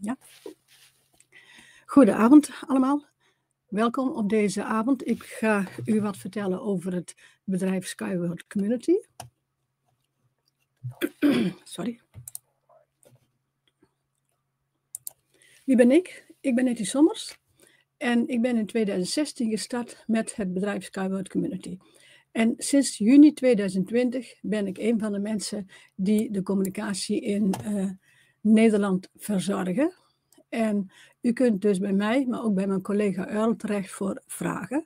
Ja. Goedenavond allemaal. Welkom op deze avond. Ik ga u wat vertellen over het bedrijf Skyward Community. Sorry. Wie ben ik? Ik ben Nettie Sommers en ik ben in 2016 gestart met het bedrijf Skyward Community. En sinds juni 2020 ben ik een van de mensen die de communicatie in Nederland verzorgen. En u kunt dus bij mij, maar ook bij mijn collega Earl terecht voor vragen.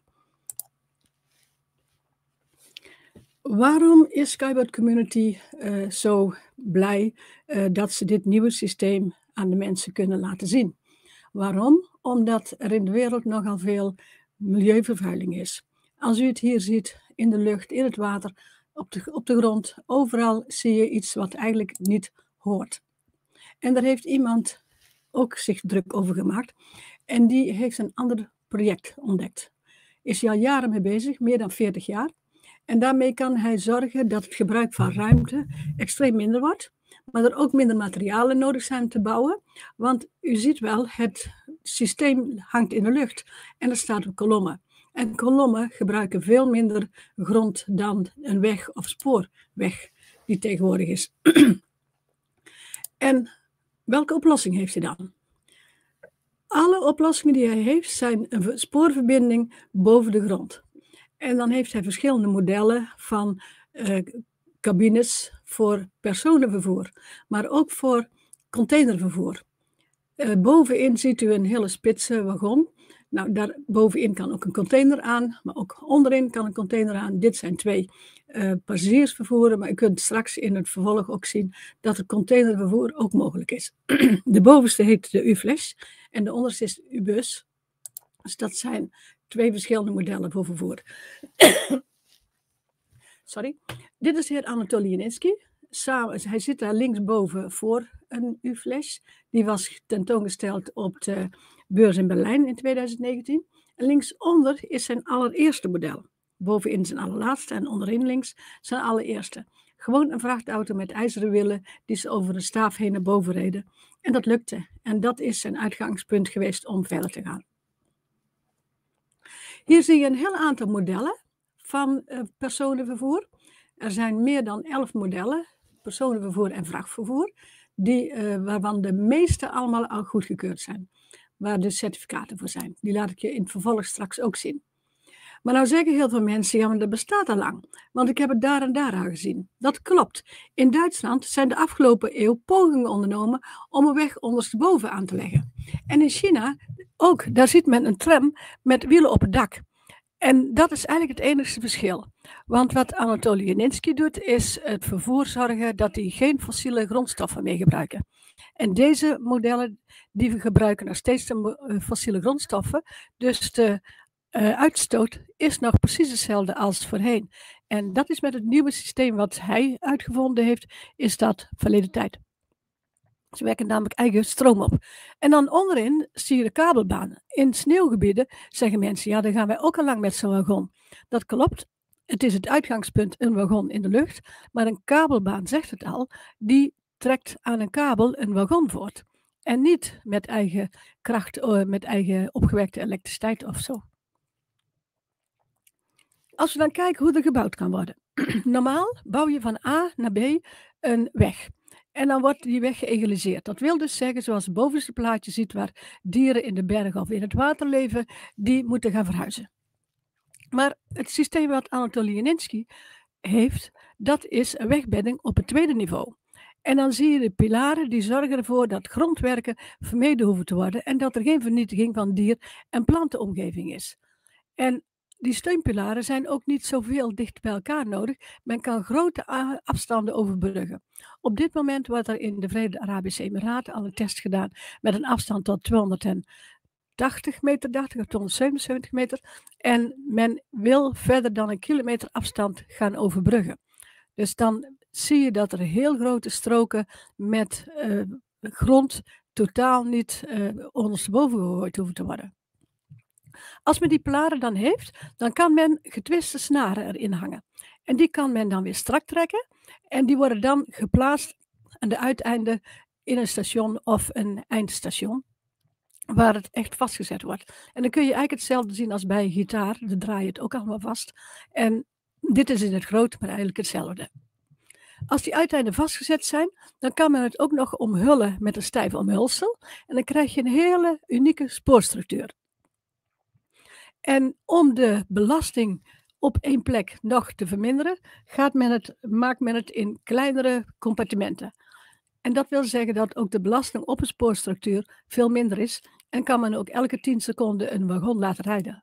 Waarom is Skyward Community zo blij dat ze dit nieuwe systeem aan de mensen kunnen laten zien? Waarom? Omdat er in de wereld nogal veel milieuvervuiling is. Als u het hier ziet, in de lucht, in het water, op de grond, overal zie je iets wat eigenlijk niet hoort. En daar heeft iemand ook zich druk over gemaakt. En die heeft een ander project ontdekt. Is hij al jaren mee bezig, meer dan 40 jaar. En daarmee kan hij zorgen dat het gebruik van ruimte extreem minder wordt. Maar er ook minder materialen nodig zijn te bouwen. Want u ziet wel, het systeem hangt in de lucht. En er staat op kolommen. En kolommen gebruiken veel minder grond dan een weg of spoorweg die tegenwoordig is. En welke oplossing heeft hij dan? Alle oplossingen die hij heeft zijn een spoorverbinding boven de grond. En dan heeft hij verschillende modellen van cabines voor personenvervoer, maar ook voor containervervoer. Bovenin ziet u een hele spitse wagon. Nou, daar bovenin kan ook een container aan, maar ook onderin kan een container aan. Dit zijn twee passagiersvervoeren, maar u kunt straks in het vervolg ook zien dat het containervervoer ook mogelijk is. De bovenste heet de U-flash en de onderste is de U-bus. Dus dat zijn twee verschillende modellen voor vervoer. Sorry. Dit is de heer Anatoly Janinsky. Hij zit daar linksboven voor een U-flash. Die was tentoongesteld op de beurs in Berlijn in 2019. En linksonder is zijn allereerste model. Bovenin zijn allerlaatste en onderin links zijn allereerste. Gewoon een vrachtauto met ijzeren wielen die ze over een staaf heen naar boven reden. En dat lukte. En dat is zijn uitgangspunt geweest om verder te gaan. Hier zie je een heel aantal modellen van personenvervoer. Er zijn meer dan 11 modellen, personenvervoer en vrachtvervoer, waarvan de meeste allemaal al goedgekeurd zijn. Waar de certificaten voor zijn. Die laat ik je in het vervolg straks ook zien. Maar nou zeggen heel veel mensen, ja, maar dat bestaat al lang. Want ik heb het daar en daar al gezien. Dat klopt. In Duitsland zijn de afgelopen eeuw pogingen ondernomen om een weg ondersteboven aan te leggen. En in China ook, daar ziet men een tram met wielen op het dak. En dat is eigenlijk het enige verschil. Want wat Anatoly Janinsky doet, is het vervoer zorgen dat die geen fossiele grondstoffen meer gebruiken. En deze modellen, die we gebruiken nog steeds de fossiele grondstoffen. Dus de uitstoot is nog precies hetzelfde als voorheen. En dat is met het nieuwe systeem wat hij uitgevonden heeft, is dat verleden tijd. Ze werken namelijk eigen stroom op. En dan onderin zie je de kabelbaan. In sneeuwgebieden zeggen mensen, ja, daar gaan wij ook al lang met zo'n wagon. Dat klopt. Het is het uitgangspunt een wagon in de lucht. Maar een kabelbaan, zegt het al, die trekt aan een kabel een wagon voort. En niet met eigen kracht, met eigen opgewekte elektriciteit of zo. Als we dan kijken hoe er gebouwd kan worden. Normaal bouw je van A naar B een weg. En dan wordt die weg geëgaliseerd. Dat wil dus zeggen, zoals het bovenste plaatje ziet, waar dieren in de bergen of in het water leven, die moeten gaan verhuizen. Maar het systeem wat Anatoly Janinsky heeft, dat is een wegbedding op het tweede niveau. En dan zie je de pilaren die zorgen ervoor dat grondwerken vermeden hoeven te worden en dat er geen vernietiging van dier- en plantenomgeving is. En die steunpilaren zijn ook niet zoveel dicht bij elkaar nodig. Men kan grote afstanden overbruggen. Op dit moment wordt er in de Verenigde Arabische Emiraten al een test gedaan met een afstand tot 280 meter, dacht ik, of 277 meter. En men wil verder dan een kilometer afstand gaan overbruggen. Dus dan zie je dat er heel grote stroken met grond totaal niet ondersteboven gegooid hoeven te worden. Als men die pilaren dan heeft, dan kan men getwiste snaren erin hangen. En die kan men dan weer strak trekken. En die worden dan geplaatst aan de uiteinden in een station of een eindstation, waar het echt vastgezet wordt. En dan kun je eigenlijk hetzelfde zien als bij een gitaar. Dan draai je het ook allemaal vast. En dit is in het groot, maar eigenlijk hetzelfde. Als die uiteinden vastgezet zijn, dan kan men het ook nog omhullen met een stijf omhulsel. En dan krijg je een hele unieke spoorstructuur. En om de belasting op één plek nog te verminderen, maakt men het in kleinere compartimenten. En dat wil zeggen dat ook de belasting op een spoorstructuur veel minder is. En kan men ook elke 10 seconden een wagon laten rijden.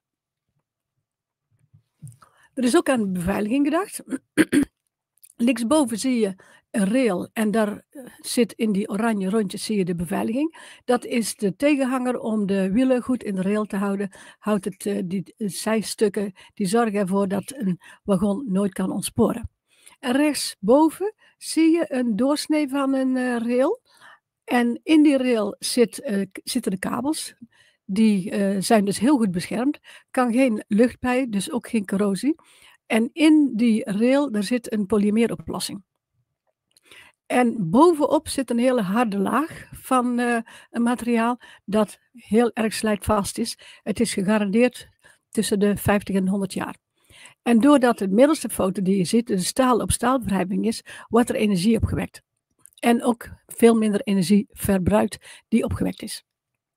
Er is ook aan beveiliging gedacht. Linksboven zie je een rail en daar zit in die oranje rondjes zie je de beveiliging. Dat is de tegenhanger om de wielen goed in de rail te houden. Houdt het, die zijstukken die zorgen ervoor dat een wagon nooit kan ontsporen. En rechtsboven zie je een doorsnee van een rail. En in die rail zitten de kabels. Die zijn dus heel goed beschermd. Kan geen lucht bij, dus ook geen corrosie. En in die rail daar zit een polymeeroplossing. En bovenop zit een hele harde laag van een materiaal dat heel erg slijtvast is. Het is gegarandeerd tussen de 50 en 100 jaar. En doordat de middelste foto die je ziet, de staal op staalwrijving is, wordt er energie opgewekt. En ook veel minder energie verbruikt die opgewekt is.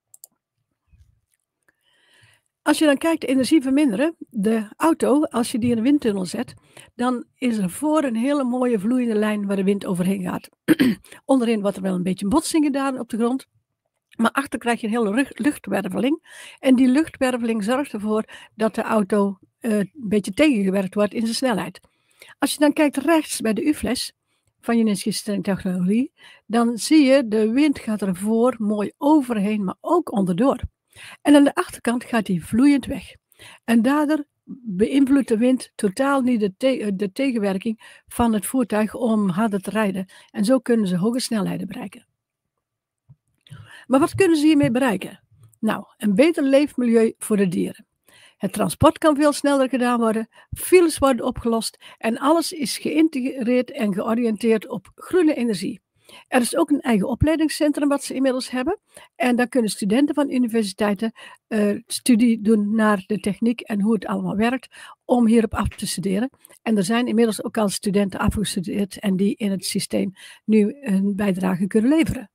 Als je dan kijkt energie verminderen, de auto, als je die in een windtunnel zet, dan is er voor een hele mooie vloeiende lijn waar de wind overheen gaat. Onderin wordt er wel een beetje een botsing gedaan op de grond, maar achter krijg je een hele luchtwerveling. En die luchtwerveling zorgt ervoor dat de auto een beetje tegengewerkt wordt in zijn snelheid. Als je dan kijkt rechts bij de U-fles van Janinski Stringtechnologie, dan zie je de wind gaat ervoor mooi overheen, maar ook onderdoor. En aan de achterkant gaat die vloeiend weg. En daardoor beïnvloedt de wind totaal niet de tegenwerking van het voertuig om harder te rijden. En zo kunnen ze hoge snelheden bereiken. Maar wat kunnen ze hiermee bereiken? Nou, een beter leefmilieu voor de dieren. Het transport kan veel sneller gedaan worden, files worden opgelost en alles is geïntegreerd en georiënteerd op groene energie. Er is ook een eigen opleidingscentrum wat ze inmiddels hebben. En daar kunnen studenten van universiteiten studie doen naar de techniek en hoe het allemaal werkt om hierop af te studeren. En er zijn inmiddels ook al studenten afgestudeerd en die in het systeem nu een bijdrage kunnen leveren.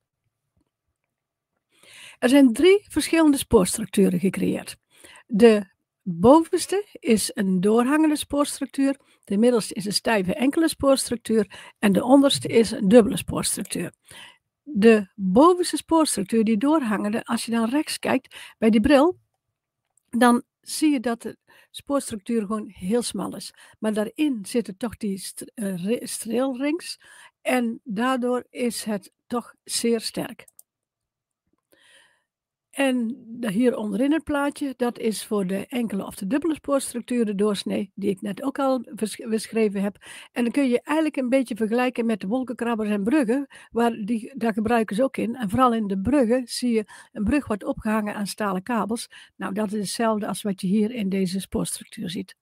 Er zijn 3 verschillende spoorstructuren gecreëerd. De bovenste is een doorhangende spoorstructuur, de middelste is een stijve enkele spoorstructuur en de onderste is een dubbele spoorstructuur. De bovenste spoorstructuur, die doorhangende, als je dan rechts kijkt bij die bril, dan zie je dat de spoorstructuur gewoon heel smal is. Maar daarin zitten toch die streelrings en daardoor is het toch zeer sterk. En hier onderin het plaatje, dat is voor de enkele of de dubbele spoorstructuur de doorsnee, die ik net ook al beschreven heb. En dan kun je eigenlijk een beetje vergelijken met de wolkenkrabbers en bruggen, daar gebruiken ze ook in. En vooral in de bruggen zie je een brug wordt opgehangen aan stalen kabels. Nou, dat is hetzelfde als wat je hier in deze spoorstructuur ziet.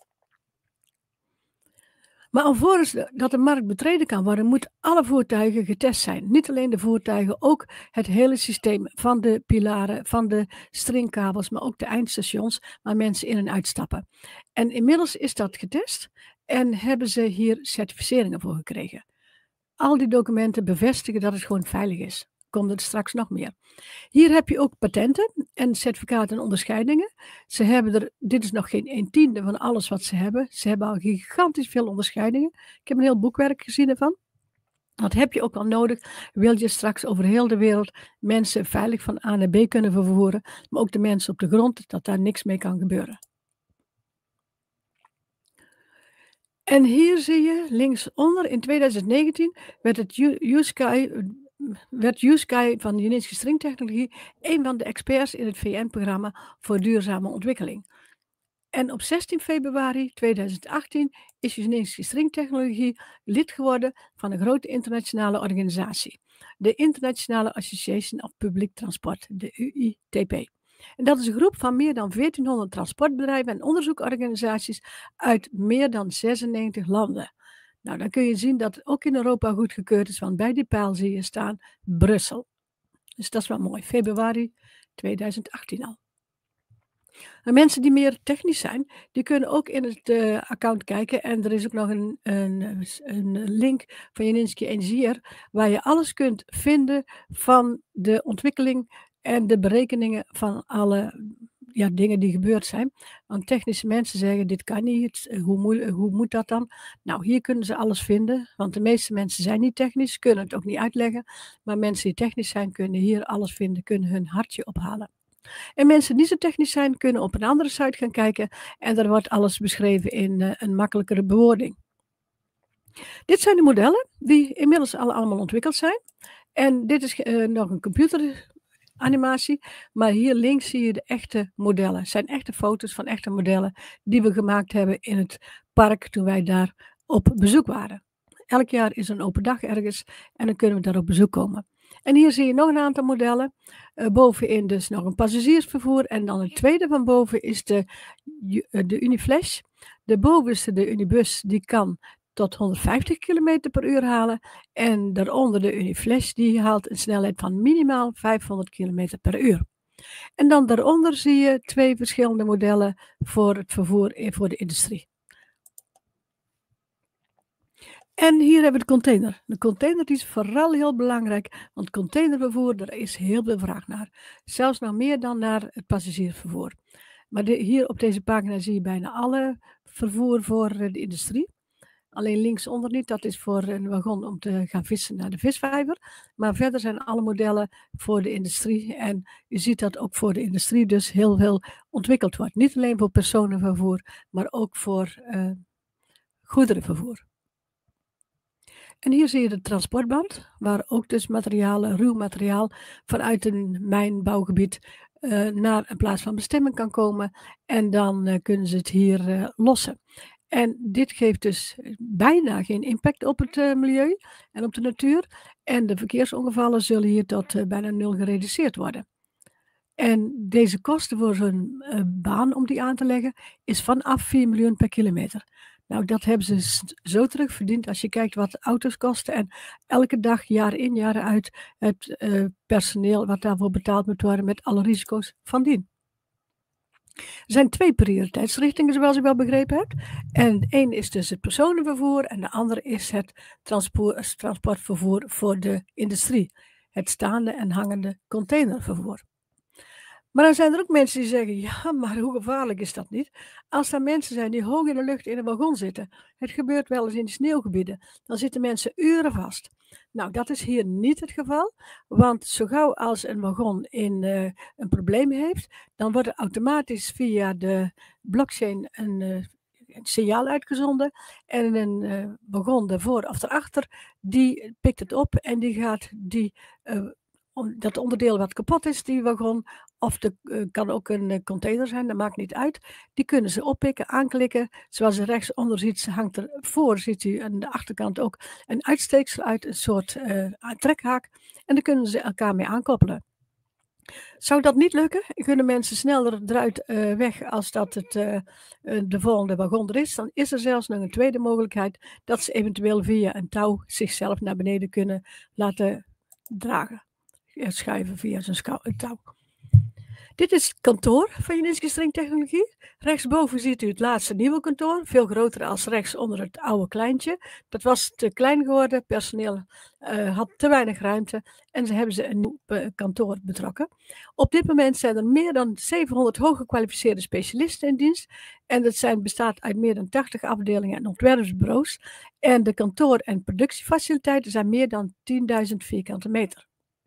Maar alvorens dat de markt betreden kan worden, moeten alle voertuigen getest zijn. Niet alleen de voertuigen, ook het hele systeem van de pilaren, van de stringkabels, maar ook de eindstations waar mensen in en uitstappen. En inmiddels is dat getest en hebben ze hier certificeringen voor gekregen. Al die documenten bevestigen dat het gewoon veilig is. Komt er straks nog meer. Hier heb je ook patenten en certificaten en onderscheidingen. Ze hebben dit is nog geen 1/10 van alles wat ze hebben. Ze hebben al gigantisch veel onderscheidingen. Ik heb een heel boekwerk gezien ervan. Dat heb je ook wel nodig. Wil je straks over heel de wereld mensen veilig van A naar B kunnen vervoeren. Maar ook de mensen op de grond, dat daar niks mee kan gebeuren. En hier zie je linksonder in 2019 werd het USky van de Janinski Stringtechnologie een van de experts in het VN-programma voor duurzame ontwikkeling. En op 16 februari 2018 is Janinski Stringtechnologie lid geworden van een grote internationale organisatie, de Internationale Association of Public Transport, de UITP. En dat is een groep van meer dan 1400 transportbedrijven en onderzoekorganisaties uit meer dan 96 landen. Nou, dan kun je zien dat het ook in Europa goedgekeurd is, want bij die paal zie je staan Brussel. Dus dat is wel mooi. Februari 2018 al. En mensen die meer technisch zijn, die kunnen ook in het account kijken. En er is ook nog een link van Janinski Engineer, waar je alles kunt vinden van de ontwikkeling en de berekeningen van alle dingen die gebeurd zijn. Want technische mensen zeggen, dit kan niet, hoe moet dat dan? Nou, hier kunnen ze alles vinden, want de meeste mensen zijn niet technisch, kunnen het ook niet uitleggen. Maar mensen die technisch zijn, kunnen hier alles vinden, kunnen hun hartje ophalen. En mensen die zo technisch zijn, kunnen op een andere site gaan kijken en daar wordt alles beschreven in een makkelijkere bewoording. Dit zijn de modellen die inmiddels allemaal ontwikkeld zijn. En dit is nog een computeranimatie, maar hier links zie je de echte modellen. Het zijn echte foto's van echte modellen die we gemaakt hebben in het park toen wij daar op bezoek waren. Elk jaar is een open dag ergens en dan kunnen we daar op bezoek komen. En hier zie je nog een aantal modellen. Bovenin dus nog een passagiersvervoer. En dan het tweede van boven is de Uniflash. De bovenste, de Unibus, die kan tot 150 km per uur halen. En daaronder de Uniflash, die haalt een snelheid van minimaal 500 km per uur. En dan daaronder zie je 2 verschillende modellen voor het vervoer voor de industrie. En hier hebben we de container. De container die is vooral heel belangrijk, want containervervoer, daar is heel veel vraag naar. Zelfs nog meer dan naar het passagiersvervoer. Maar hier op deze pagina zie je bijna alle vervoer voor de industrie. Alleen linksonder niet, dat is voor een wagon om te gaan vissen naar de visvijver. Maar verder zijn alle modellen voor de industrie. En u ziet dat ook voor de industrie dus heel veel ontwikkeld wordt. Niet alleen voor personenvervoer, maar ook voor goederenvervoer. En hier zie je de transportband, waar ook dus ruw materiaal vanuit een mijnbouwgebied naar een plaats van bestemming kan komen. En dan kunnen ze het hier lossen. En dit geeft dus bijna geen impact op het milieu en op de natuur. En de verkeersongevallen zullen hier tot bijna 0 gereduceerd worden. En deze kosten voor zo'n baan om die aan te leggen is vanaf 4 miljoen per kilometer. Nou, dat hebben ze zo terugverdiend als je kijkt wat auto's kosten en elke dag, jaar in, jaar uit, het personeel wat daarvoor betaald moet worden met alle risico's van dien. Er zijn 2 prioriteitsrichtingen, zoals u wel begrepen hebt. En één is dus het personenvervoer en de andere is het transportvervoer voor de industrie. Het staande en hangende containervervoer. Maar dan zijn er ook mensen die zeggen, ja, maar hoe gevaarlijk is dat niet? Als er mensen zijn die hoog in de lucht in een wagon zitten, het gebeurt wel eens in de sneeuwgebieden, dan zitten mensen uren vast. Nou, dat is hier niet het geval, want zo gauw als een wagon een probleem heeft, dan wordt er automatisch via de blockchain een signaal uitgezonden en een wagon daarvoor of daarachter, die pikt het op en die gaat dat onderdeel wat kapot is, die wagon, of kan ook een container zijn, dat maakt niet uit. Die kunnen ze oppikken, aanklikken. Zoals u rechtsonder ziet, hangt ervoor, ziet u aan de achterkant ook een uitsteeksel uit, een soort trekhaak. En daar kunnen ze elkaar mee aankoppelen. Zou dat niet lukken, kunnen mensen sneller eruit weg als dat de volgende wagon er is, dan is er zelfs nog een tweede mogelijkheid dat ze eventueel via een touw zichzelf naar beneden kunnen laten dragen. Schuiven via zijn touw. Dit is het kantoor van Janinski Stringtechnologie. Rechtsboven ziet u het laatste nieuwe kantoor, veel groter als rechts onder het oude kleintje. Dat was te klein geworden, personeel had te weinig ruimte en ze hebben een nieuw kantoor betrokken. Op dit moment zijn er meer dan 700 hooggekwalificeerde specialisten in dienst en dat bestaat uit meer dan 80 afdelingen en ontwerpbureaus. En de kantoor- en productiefaciliteiten zijn meer dan 10.000 vierkante meter.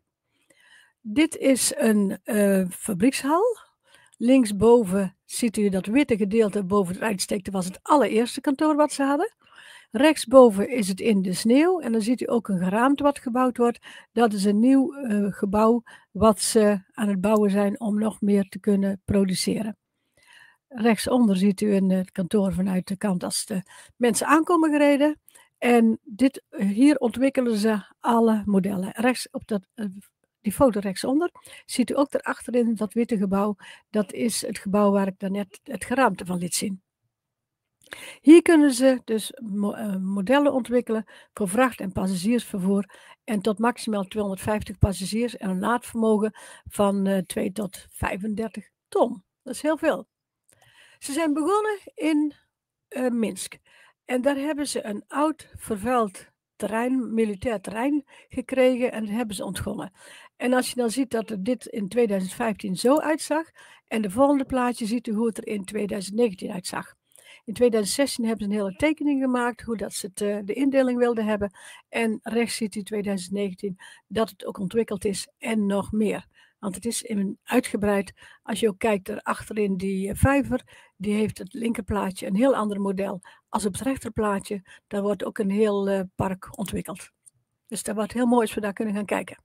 Dit is een fabriekshal. Linksboven ziet u dat witte gedeelte boven het uitsteekt. Dat was het allereerste kantoor wat ze hadden. Rechtsboven is het in de sneeuw. En dan ziet u ook een geraamte wat gebouwd wordt. Dat is een nieuw gebouw wat ze aan het bouwen zijn om nog meer te kunnen produceren. Rechtsonder ziet u het kantoor vanuit de kant als de mensen aankomen gereden. En hier ontwikkelen ze alle modellen. Rechts op die foto rechtsonder ziet u ook daarachterin dat witte gebouw. Dat is het gebouw waar ik daarnet het geraamte van liet zien. Hier kunnen ze dus modellen ontwikkelen voor vracht- en passagiersvervoer en tot maximaal 250 passagiers en een laadvermogen van 2 tot 35 ton. Dat is heel veel. Ze zijn begonnen in Minsk en daar hebben ze een oud vervuild terrein, militair terrein gekregen en dat hebben ze ontgonnen. En als je dan ziet dat er dit in 2015 zo uitzag en de volgende plaatje ziet u hoe het er in 2019 uitzag. In 2016 hebben ze een hele tekening gemaakt hoe dat ze de indeling wilden hebben. En rechts ziet u 2019 dat het ook ontwikkeld is en nog meer. Want het is uitgebreid. Als je ook kijkt er achterin die vijver, die heeft het linkerplaatje een heel ander model als op het rechterplaatje. Daar wordt ook een heel park ontwikkeld. Dus dat wordt heel mooi als we daar kunnen gaan kijken.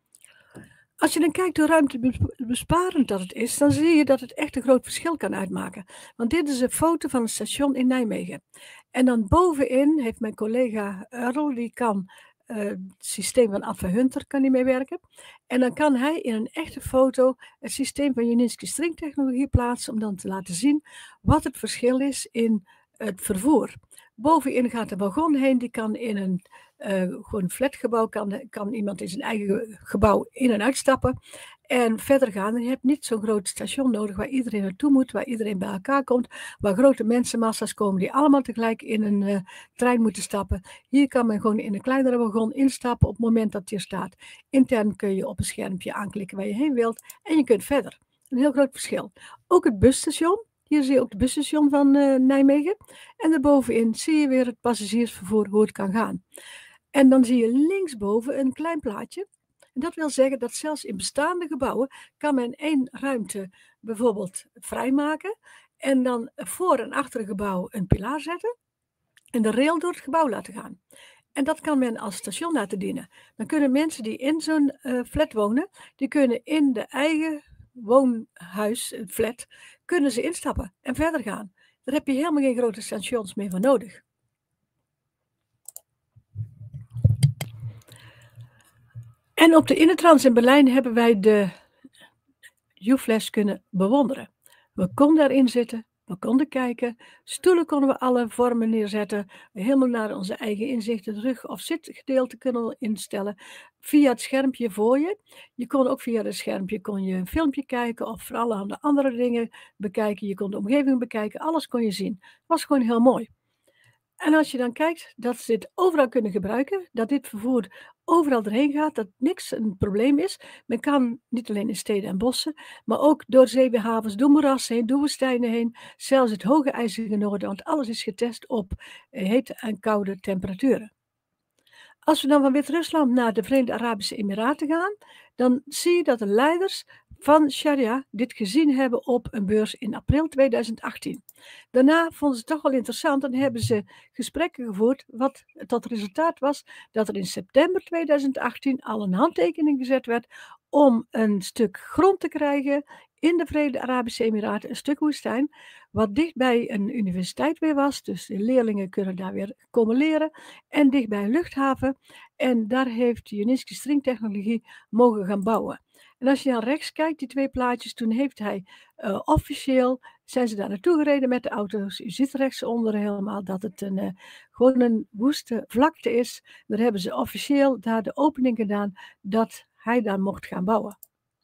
Als je dan kijkt hoe ruimtebesparend dat het is, dan zie je dat het echt een groot verschil kan uitmaken. Want dit is een foto van een station in Nijmegen. En dan bovenin heeft mijn collega Earl, die kan het systeem van Adva Hunter kan die mee werken. En dan kan hij in een echte foto het systeem van Janinski stringtechnologie plaatsen om dan te laten zien wat het verschil is in het vervoer. Bovenin gaat de wagon heen, die kan in een gewoon flatgebouw, kan iemand in zijn eigen gebouw in en uitstappen en verder gaan. En je hebt niet zo'n groot station nodig waar iedereen naartoe moet, waar iedereen bij elkaar komt, waar grote mensenmassa's komen die allemaal tegelijk in een trein moeten stappen. Hier kan men gewoon in een kleinere wagon instappen op het moment dat je staat. Intern kun je op een schermpje aanklikken waar je heen wilt en je kunt verder. Een heel groot verschil. Ook het busstation. Hier zie je ook het busstation van Nijmegen. En daarbovenin zie je weer het passagiersvervoer, hoe het kan gaan. En dan zie je linksboven een klein plaatje. En dat wil zeggen dat zelfs in bestaande gebouwen kan men één ruimte bijvoorbeeld vrijmaken. En dan voor en achter het gebouw een pilaar zetten. En de rail door het gebouw laten gaan. En dat kan men als station laten dienen. Dan kunnen mensen die in zo'n flat wonen, die kunnen in de eigen woonhuis, flat, kunnen ze instappen en verder gaan. Daar heb je helemaal geen grote stations meer voor nodig. En op de Innetrans in Berlijn hebben wij de U-Flash kunnen bewonderen. We konden daarin zitten, we konden kijken, stoelen konden we alle vormen neerzetten, helemaal naar onze eigen inzicht, het rug- of zitgedeelte kunnen we instellen, via het schermpje voor je. Je kon ook via het schermpje een filmpje kijken of allerhande andere dingen bekijken. Je kon de omgeving bekijken, alles kon je zien. Het was gewoon heel mooi. En als je dan kijkt dat ze dit overal kunnen gebruiken, dat dit vervoer overal erheen gaat, dat niks een probleem is. Men kan niet alleen in steden en bossen, maar ook door zeehavens, door moerassen heen, door woestijnen heen, zelfs het hoge ijzige noorden, want alles is getest op hete en koude temperaturen. Als we dan van Wit-Rusland naar de Verenigde Arabische Emiraten gaan, dan zie je dat de leiders van Sharia dit gezien hebben op een beurs in april 2018. Daarna vonden ze het toch wel interessant. Dan hebben ze gesprekken gevoerd wat tot resultaat was dat er in september 2018 al een handtekening gezet werd om een stuk grond te krijgen in de Verenigde Arabische Emiraten, een stuk woestijn, wat dicht bij een universiteit weer was. Dus de leerlingen kunnen daar weer komen leren en dicht bij een luchthaven. En daar heeft Janinski stringtechnologie mogen gaan bouwen. En als je dan rechts kijkt, die twee plaatjes, toen heeft hij officieel, zijn ze daar naartoe gereden met de auto's. U ziet rechtsonder helemaal dat het gewoon een woeste vlakte is. Daar hebben ze officieel daar de opening gedaan dat hij daar mocht gaan bouwen.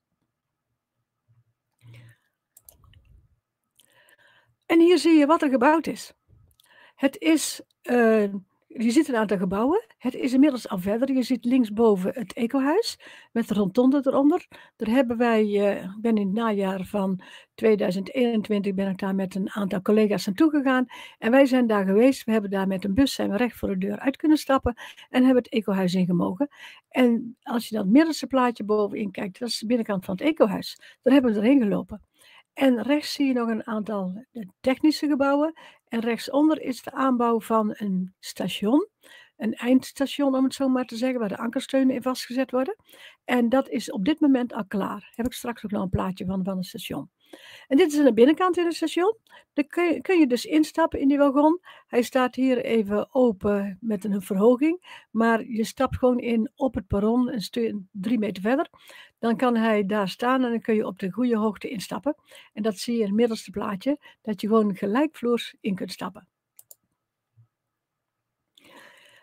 En hier zie je wat er gebouwd is. Het is, je ziet een aantal gebouwen. Het is inmiddels al verder. Je ziet linksboven het ecohuis met de rondonde eronder. Daar hebben wij, ben in het najaar van 2021 ben ik daar met een aantal collega's naartoe gegaan. En wij zijn daar geweest. We hebben daar met een bus zijn we recht voor de deur uit kunnen stappen en hebben het ecohuis ingemogen. En als je dan het middelste plaatje bovenin kijkt, dat is de binnenkant van het ecohuis. Daar hebben we erheen gelopen. En rechts zie je nog een aantal technische gebouwen. En rechtsonder is de aanbouw van een station. Een eindstation, om het zo maar te zeggen, waar de ankersteunen in vastgezet worden. En dat is op dit moment al klaar. Heb ik straks ook nog een plaatje van het station. En dit is aan de binnenkant in het station. Daar kun je dus instappen in die wagon. Hij staat hier even open met een verhoging. Maar je stapt gewoon in op het perron, een stuk 3 meter verder. Dan kan hij daar staan en dan kun je op de goede hoogte instappen. En dat zie je in het middelste plaatje, dat je gewoon gelijkvloers in kunt stappen.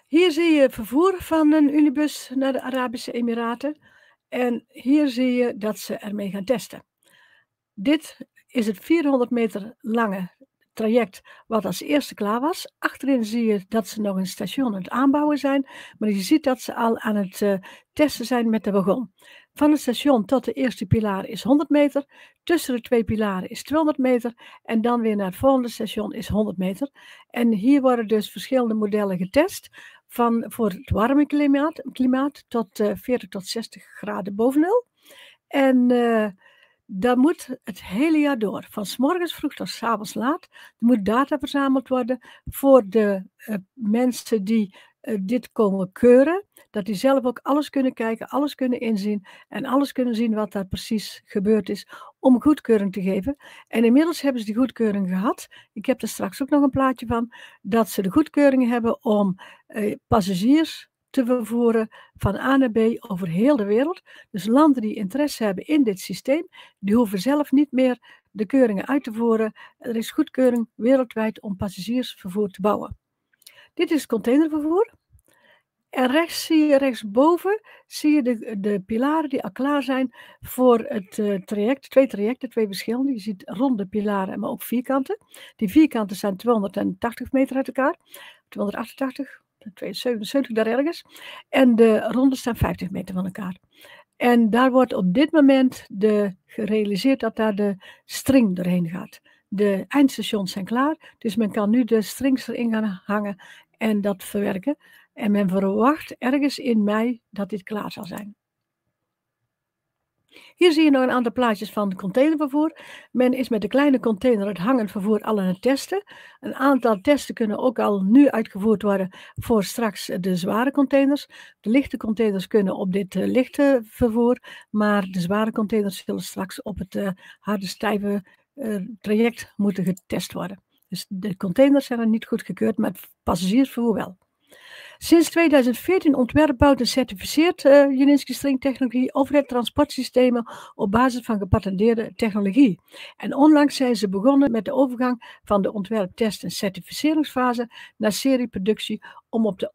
Hier zie je vervoer van een Unibus naar de Arabische Emiraten. En hier zie je dat ze ermee gaan testen. Dit is het 400 meter lange traject wat als eerste klaar was. Achterin zie je dat ze nog een station aan het aanbouwen zijn. Maar je ziet dat ze al aan het testen zijn met de wagon. Van het station tot de eerste pilaar is 100 meter. Tussen de 2 pilaren is 200 meter. En dan weer naar het volgende station is 100 meter. En hier worden dus verschillende modellen getest. Voor het warme klimaat tot 40 tot 60 graden boven nul. En dat moet het hele jaar door. Van 's morgens vroeg tot 's avonds laat. Er moet data verzameld worden voor de mensen die dit komen keuren. Dat die zelf ook alles kunnen kijken, alles kunnen inzien. En alles kunnen zien wat daar precies gebeurd is. Om goedkeuring te geven. En inmiddels hebben ze die goedkeuring gehad. Ik heb er straks ook nog een plaatje van. Dat ze de goedkeuring hebben om passagiers te vervoeren van A naar B over heel de wereld. Dus landen die interesse hebben in dit systeem, die hoeven zelf niet meer de keuringen uit te voeren. Er is goedkeuring wereldwijd om passagiersvervoer te bouwen. Dit is containervervoer. En rechtsboven zie je de pilaren die al klaar zijn voor het traject. 2 trajecten, 2 verschillende. Je ziet ronde pilaren, maar ook vierkanten. Die vierkanten zijn 280 meter uit elkaar. 288, 277 daar ergens. En de ronde staan 50 meter van elkaar. En daar wordt op dit moment gerealiseerd dat daar de string doorheen gaat. De eindstations zijn klaar, dus men kan nu de strings erin gaan hangen en dat verwerken. En men verwacht ergens in mei dat dit klaar zal zijn. Hier zie je nog een aantal plaatjes van containervervoer. Men is met de kleine container het hangend vervoer al aan het testen. Een aantal testen kunnen ook al nu uitgevoerd worden voor straks de zware containers. De lichte containers kunnen op dit lichte vervoer, maar de zware containers zullen straks op het harde stijve traject moeten getest worden. Dus de containers zijn er niet goedgekeurd, maar het passagiersvervoer wel. Sinds 2014 ontwerpt, bouwt en certificeert Uninsky Stringtechnologie overheid transportsystemen op basis van gepatenteerde technologie. En onlangs zijn ze begonnen met de overgang van de ontwerp, test en certificeringsfase naar serieproductie om op de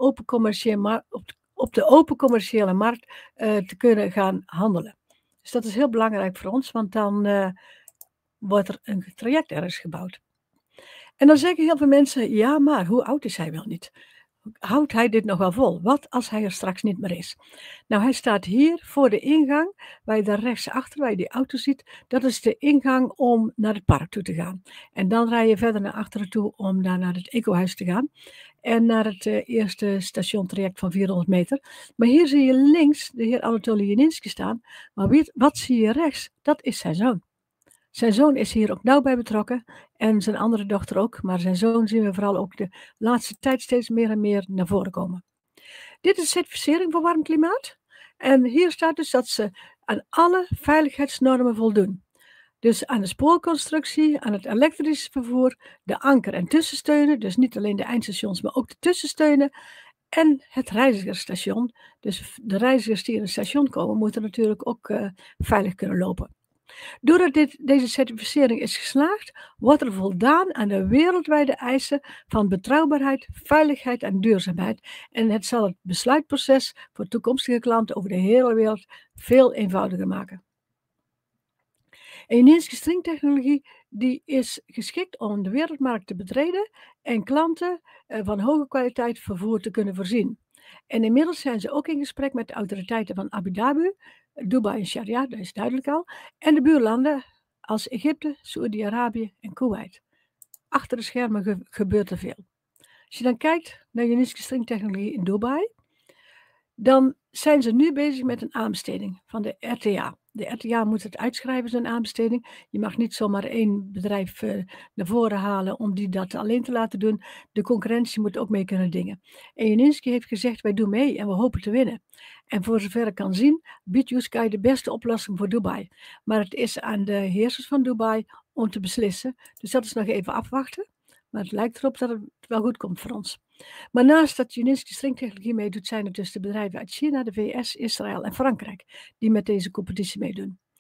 open commerciële markt te kunnen gaan handelen. Dus dat is heel belangrijk voor ons, want dan wordt er een traject ergens gebouwd. En dan zeggen heel veel mensen, ja, maar hoe oud is hij wel niet? Houdt hij dit nog wel vol? Wat als hij er straks niet meer is? Nou, hij staat hier voor de ingang, waar je daar rechtsachter, waar je die auto ziet. Dat is de ingang om naar het park toe te gaan. En dan rij je verder naar achteren toe om daar naar het ecohuis te gaan. En naar het eerste stationtraject van 400 meter. Maar hier zie je links de heer Anatoly Uninsky staan. Maar wat zie je rechts? Dat is zijn zoon. Zijn zoon is hier ook nauw bij betrokken en zijn andere dochter ook, maar zijn zoon zien we vooral ook de laatste tijd steeds meer en meer naar voren komen. Dit is certificering voor warm klimaat en hier staat dus dat ze aan alle veiligheidsnormen voldoen. Dus aan de spoorconstructie, aan het elektrisch vervoer, de anker- en tussensteunen, dus niet alleen de eindstations, maar ook de tussensteunen en het reizigersstation. Dus de reizigers die in het station komen, moeten natuurlijk ook veilig kunnen lopen. Doordat deze certificering is geslaagd, wordt er voldaan aan de wereldwijde eisen van betrouwbaarheid, veiligheid en duurzaamheid. En het zal het besluitproces voor toekomstige klanten over de hele wereld veel eenvoudiger maken. En Uninsky Stringtechnologie die is geschikt om de wereldmarkt te betreden en klanten van hoge kwaliteit vervoer te kunnen voorzien. En inmiddels zijn ze ook in gesprek met de autoriteiten van Abu Dhabi, Dubai en Sharjah, dat is duidelijk al, en de buurlanden als Egypte, Saoedi-Arabië en Kuwait. Achter de schermen gebeurt er veel. Als je dan kijkt naar Uninsky Stringtechnologie in Dubai, dan zijn ze nu bezig met een aanbesteding van de RTA. De RTA moet het uitschrijven, zijn aanbesteding. Je mag niet zomaar één bedrijf naar voren halen om die dat alleen te laten doen. De concurrentie moet ook mee kunnen dingen. En Uninsky heeft gezegd, wij doen mee en we hopen te winnen. En voor zover ik kan zien, biedt USky de beste oplossing voor Dubai. Maar het is aan de heersers van Dubai om te beslissen. Dus dat is nog even afwachten. Maar het lijkt erop dat het wel goed komt voor ons. Maar naast dat Uninsky Stringtechnologie meedoet, zijn er dus de bedrijven uit China, de VS, Israël en Frankrijk die met deze competitie meedoen.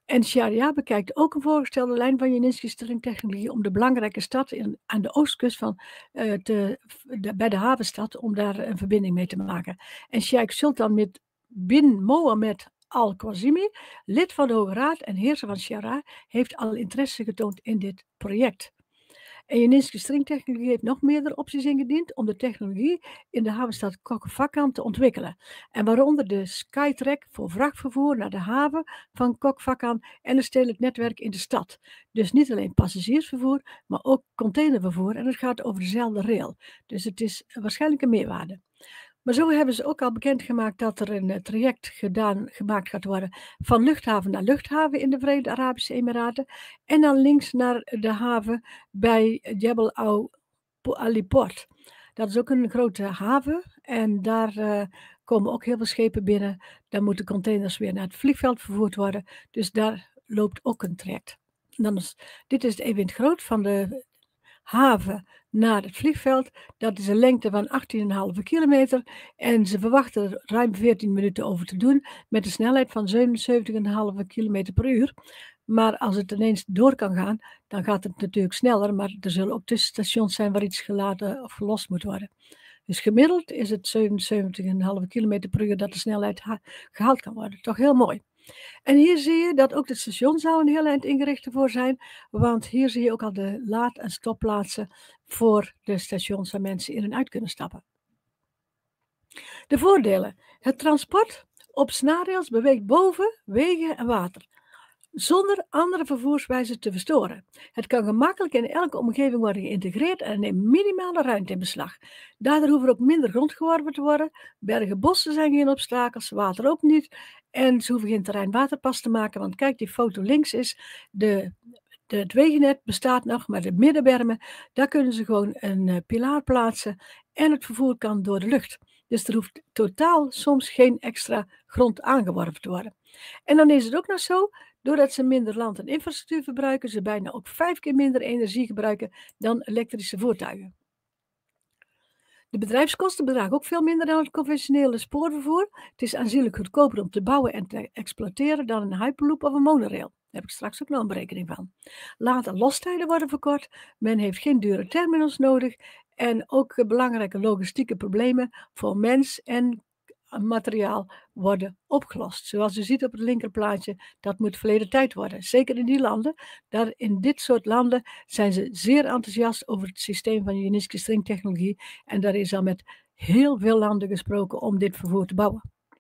En Sharia bekijkt ook een voorgestelde lijn van Jeniski-stringtechnologie om de belangrijke stad aan de oostkust bij de havenstad, om daar een verbinding mee te maken. En Sheikh Sultan bin Mohammed al-Qasimi, lid van de Hoge Raad en heerser van Sharia, heeft al interesse getoond in dit project. En Jeniski-stringtechnologie heeft nog meerdere opties ingediend om de technologie in de havenstad Kokfakan te ontwikkelen. En waaronder de Skytrack voor vrachtvervoer naar de haven van Kokfakan en een stedelijk netwerk in de stad. Dus niet alleen passagiersvervoer, maar ook containervervoer. En het gaat over dezelfde rail. Dus het is waarschijnlijk een meerwaarde. Maar zo hebben ze ook al bekendgemaakt dat er een traject gemaakt gaat worden van luchthaven naar luchthaven in de Verenigde Arabische Emiraten. En dan links naar de haven bij Jebel Ali Port. Dat is ook een grote haven en daar komen ook heel veel schepen binnen. Dan moeten containers weer naar het vliegveld vervoerd worden. Dus daar loopt ook een traject. Dit is het Ewind Groot van de haven naar het vliegveld. Dat is een lengte van 18,5 kilometer. En ze verwachten er ruim 14 minuten over te doen met een snelheid van 77,5 kilometer per uur. Maar als het ineens door kan gaan, dan gaat het natuurlijk sneller. Maar er zullen ook tussenstations zijn waar iets geladen of gelost moet worden. Dus gemiddeld is het 77,5 kilometer per uur dat de snelheid gehaald kan worden. Toch heel mooi. En hier zie je dat ook de stations al een heel eind ingericht ervoor zijn. Want hier zie je ook al de laad- en stopplaatsen voor de stations waar mensen in en uit kunnen stappen. De voordelen. Het transport op snarrails beweegt boven wegen en water, zonder andere vervoerswijzen te verstoren. Het kan gemakkelijk in elke omgeving worden geïntegreerd en neemt minimale ruimte in beslag. Daardoor hoeven er ook minder grond geworven te worden. Bergen, bossen zijn geen obstakels, water ook niet. En ze hoeven geen terrein waterpas te maken, want kijk, die foto links is het wegennet bestaat nog, maar de middenbermen, daar kunnen ze gewoon een pilaar plaatsen en het vervoer kan door de lucht. Dus er hoeft totaal soms geen extra grond aangeworven te worden. En dan is het ook nog zo, doordat ze minder land en infrastructuur verbruiken, ze bijna ook 5 keer minder energie gebruiken dan elektrische voertuigen. De bedrijfskosten bedragen ook veel minder dan het conventionele spoorvervoer. Het is aanzienlijk goedkoper om te bouwen en te exploiteren dan een hyperloop of een monorail. Daar heb ik straks ook nog een berekening van. Laat- en lostijden worden verkort. Men heeft geen dure terminals nodig. En ook belangrijke logistieke problemen voor mens en materiaal worden opgelost. Zoals u ziet op het linkerplaatje, dat moet verleden tijd worden. Zeker in die landen. In dit soort landen zijn ze zeer enthousiast over het systeem van Jeniski-stringtechnologie. En daar is al met heel veel landen gesproken om dit vervoer te bouwen.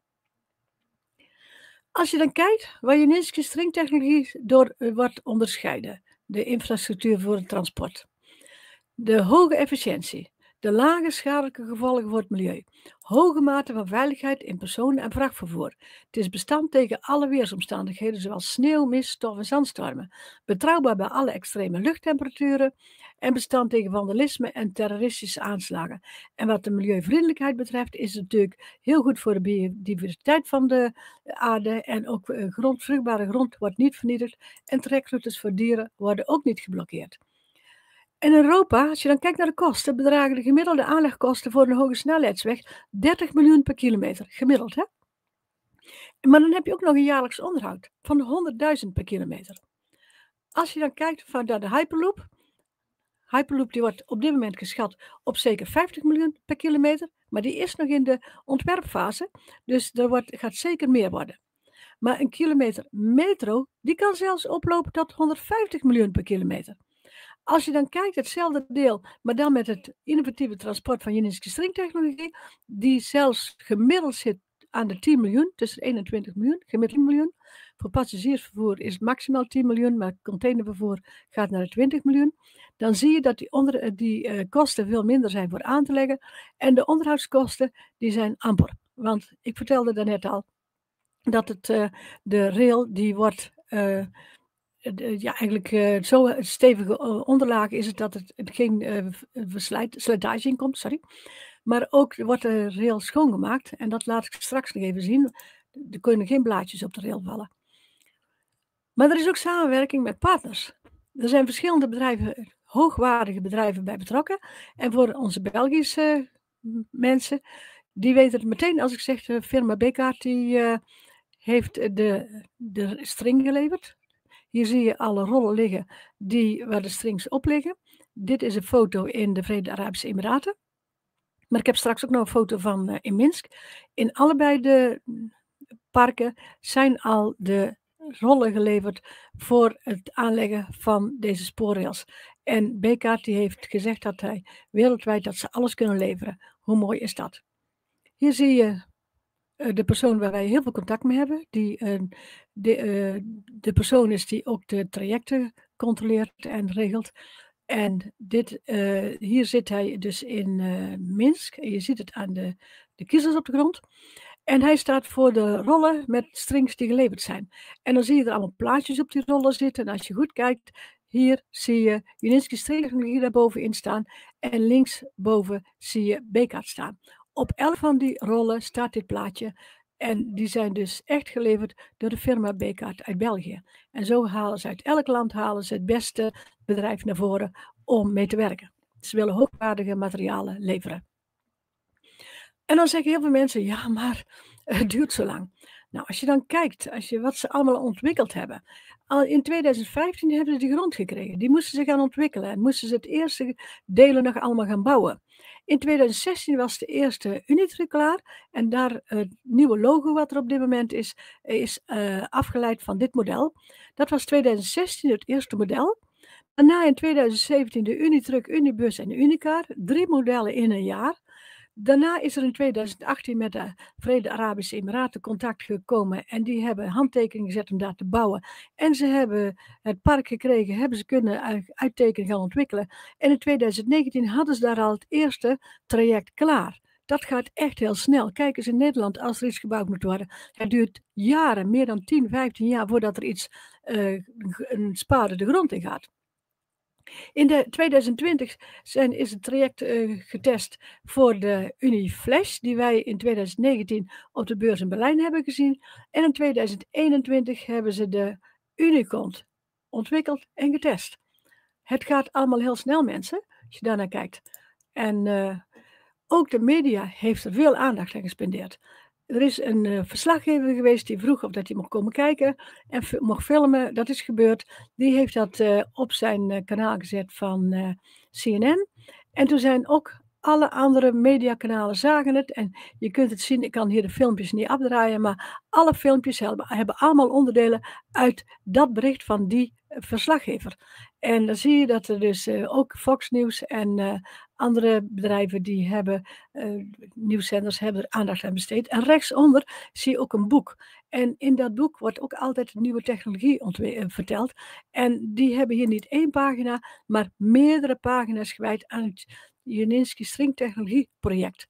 Als je dan kijkt waar Jeniski-stringtechnologie door wordt onderscheiden. De infrastructuur voor het transport. De hoge efficiëntie. De lage schadelijke gevolgen voor het milieu. Hoge mate van veiligheid in personen- en vrachtvervoer. Het is bestand tegen alle weersomstandigheden zoals sneeuw, mist, stof en zandstormen. Betrouwbaar bij alle extreme luchttemperaturen. En bestand tegen vandalisme en terroristische aanslagen. En wat de milieuvriendelijkheid betreft is het natuurlijk heel goed voor de biodiversiteit van de aarde. En ook vruchtbare grond wordt niet vernietigd. En trekroutes voor dieren worden ook niet geblokkeerd. In Europa, als je dan kijkt naar de kosten, bedragen de gemiddelde aanlegkosten voor een hoge snelheidsweg 30 miljoen per kilometer. Gemiddeld, hè? Maar dan heb je ook nog een jaarlijks onderhoud van 100.000 per kilometer. Als je dan kijkt naar de Hyperloop. Hyperloop die wordt op dit moment geschat op zeker 50 miljoen per kilometer. Maar die is nog in de ontwerpfase. Dus gaat zeker meer worden. Maar een kilometer metro, die kan zelfs oplopen tot 150 miljoen per kilometer. Als je dan kijkt, hetzelfde deel, maar dan met het innovatieve transport van Jeniski-stringtechnologie, die zelfs gemiddeld zit aan de 10 miljoen, tussen 1 en 20 miljoen, gemiddeld 10 miljoen. Voor passagiersvervoer is het maximaal 10 miljoen, maar containervervoer gaat naar de 20 miljoen. Dan zie je dat die kosten veel minder zijn voor aan te leggen. En de onderhoudskosten, die zijn amper. Want ik vertelde daarnet al dat de rail, die wordt... eigenlijk zo stevige onderlaag is het dat het geen slijtage in komt, maar ook wordt de rail schoongemaakt en dat laat ik straks nog even zien. Er kunnen geen blaadjes op de rail vallen. Maar er is ook samenwerking met partners. Er zijn verschillende bedrijven, hoogwaardige bedrijven bij betrokken. En voor onze Belgische mensen, die weten het meteen als ik zeg, de firma Bekaert, die heeft de string geleverd. Hier zie je alle rollen liggen waar de strings op liggen. Dit is een foto in de Verenigde Arabische Emiraten. Maar ik heb straks ook nog een foto van in Minsk. In allebei de parken zijn al de rollen geleverd voor het aanleggen van deze spoorrails. En Bekaert die heeft gezegd dat hij wereldwijd dat ze alles kunnen leveren. Hoe mooi is dat? Hier zie je de persoon waar wij heel veel contact mee hebben. De persoon is die ook de trajecten controleert en regelt. En hier zit hij dus in Minsk. En je ziet het aan de kiezers op de grond. En hij staat voor de rollen met strings die geleverd zijn. En dan zie je er allemaal plaatjes op die rollen zitten. En als je goed kijkt, hier zie je Juninsky stringtechnologie daarbovenin staan. En linksboven zie je Bekaert staan. Op 11 van die rollen staat dit plaatje. En die zijn dus echt geleverd door de firma Bekaert uit België. En zo halen ze uit elk land het beste bedrijf naar voren om mee te werken. Ze willen hoogwaardige materialen leveren. En dan zeggen heel veel mensen, ja, maar het duurt zo lang. Nou, als je dan kijkt, wat ze allemaal ontwikkeld hebben. Al in 2015 hebben ze de grond gekregen. Die moesten ze gaan ontwikkelen en moesten ze het eerste delen nog allemaal gaan bouwen. In 2016 was de eerste Unitruck klaar. En daar het nieuwe logo wat er op dit moment is afgeleid van dit model. Dat was 2016 het eerste model. Daarna in 2017 de Unitruck, Unibus en de Unicar. 3 modellen in een jaar. Daarna is er in 2018 met de Verenigde Arabische Emiraten contact gekomen en die hebben handtekeningen gezet om daar te bouwen. En ze hebben het park gekregen, hebben ze kunnen uittekenen gaan ontwikkelen. En in 2019 hadden ze daar al het eerste traject klaar. Dat gaat echt heel snel. Kijk eens in Nederland, als er iets gebouwd moet worden. Het duurt jaren, meer dan 10, 15 jaar voordat er iets een spade de grond in gaat. In 2020 is het traject getest voor de Uniflash, die wij in 2019 op de beurs in Berlijn hebben gezien. En in 2021 hebben ze de Unicont ontwikkeld en getest. Het gaat allemaal heel snel, mensen, als je daarnaar kijkt. En ook de media heeft er veel aandacht aan gespendeerd. Er is een verslaggever geweest die vroeg of dat hij mocht komen kijken en mocht filmen. Dat is gebeurd. Die heeft dat op zijn kanaal gezet van CNN. En toen zijn ook alle andere mediakanalen zagen het. En je kunt het zien, ik kan hier de filmpjes niet afdraaien, maar alle filmpjes hebben allemaal onderdelen uit dat bericht van die verslaggever. En dan zie je dat er dus ook Fox News en andere bedrijven die hebben, nieuwszenders hebben er aandacht aan besteed. En rechtsonder zie je ook een boek. En in dat boek wordt ook altijd nieuwe technologie verteld. En die hebben hier niet 1 pagina, maar meerdere pagina's gewijd aan het Juninsky stringtechnologie project.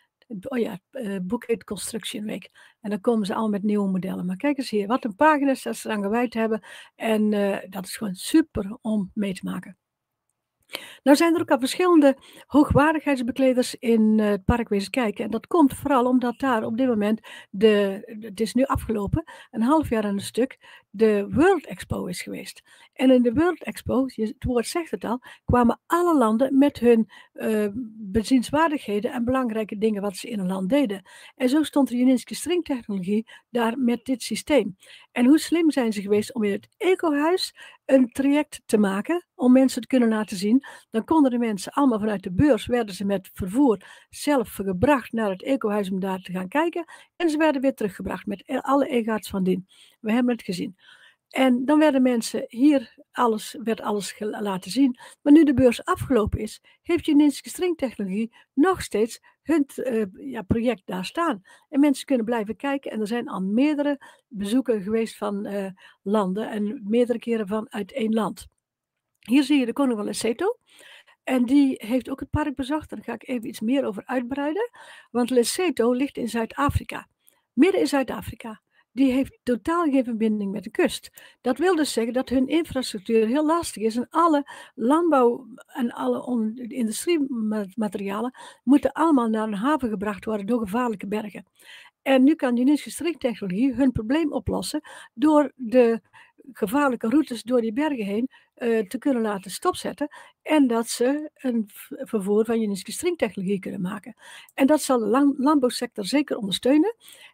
Het boek heet Construction Week. En dan komen ze al met nieuwe modellen. Maar kijk eens hier, wat een pagina's dat ze eraan gewijd hebben. En dat is gewoon super om mee te maken. Nou zijn er ook al verschillende hoogwaardigheidsbekleders in het park wezen kijken. En dat komt vooral omdat daar op dit moment, het is nu afgelopen, een half jaar aan een stuk, de World Expo is geweest. En in de World Expo, het woord zegt het al, kwamen alle landen met hun bezienswaardigheden en belangrijke dingen wat ze in een land deden. En zo stond de Juninsky stringtechnologie daar met dit systeem. En hoe slim zijn ze geweest om in het ecohuis een traject te maken om mensen te kunnen laten zien. Dan konden de mensen allemaal vanuit de beurs, werden ze met vervoer zelf gebracht naar het ecohuis om daar te gaan kijken. En ze werden weer teruggebracht met alle egaarts van dien. We hebben het gezien. En dan werden mensen hier, werd alles laten zien. Maar nu de beurs afgelopen is, heeft Juninsky stringtechnologie nog steeds hun project daar staan. En mensen kunnen blijven kijken. En er zijn al meerdere bezoeken geweest van landen en meerdere keren vanuit 1 land. Hier zie je de koning van Lesotho. En die heeft ook het park bezocht. Daar ga ik even iets meer over uitbreiden. Want Lesotho ligt in Zuid-Afrika. Midden in Zuid-Afrika. Die heeft totaal geen verbinding met de kust. Dat wil dus zeggen dat hun infrastructuur heel lastig is. En alle landbouw en alle industriematerialen moeten allemaal naar een haven gebracht worden door gevaarlijke bergen. En nu kan Juninsky stringtechnologie hun probleem oplossen door de gevaarlijke routes door die bergen heen te kunnen laten stopzetten. En dat ze een vervoer van Juninsky stringtechnologie kunnen maken. En dat zal de landbouwsector zeker ondersteunen.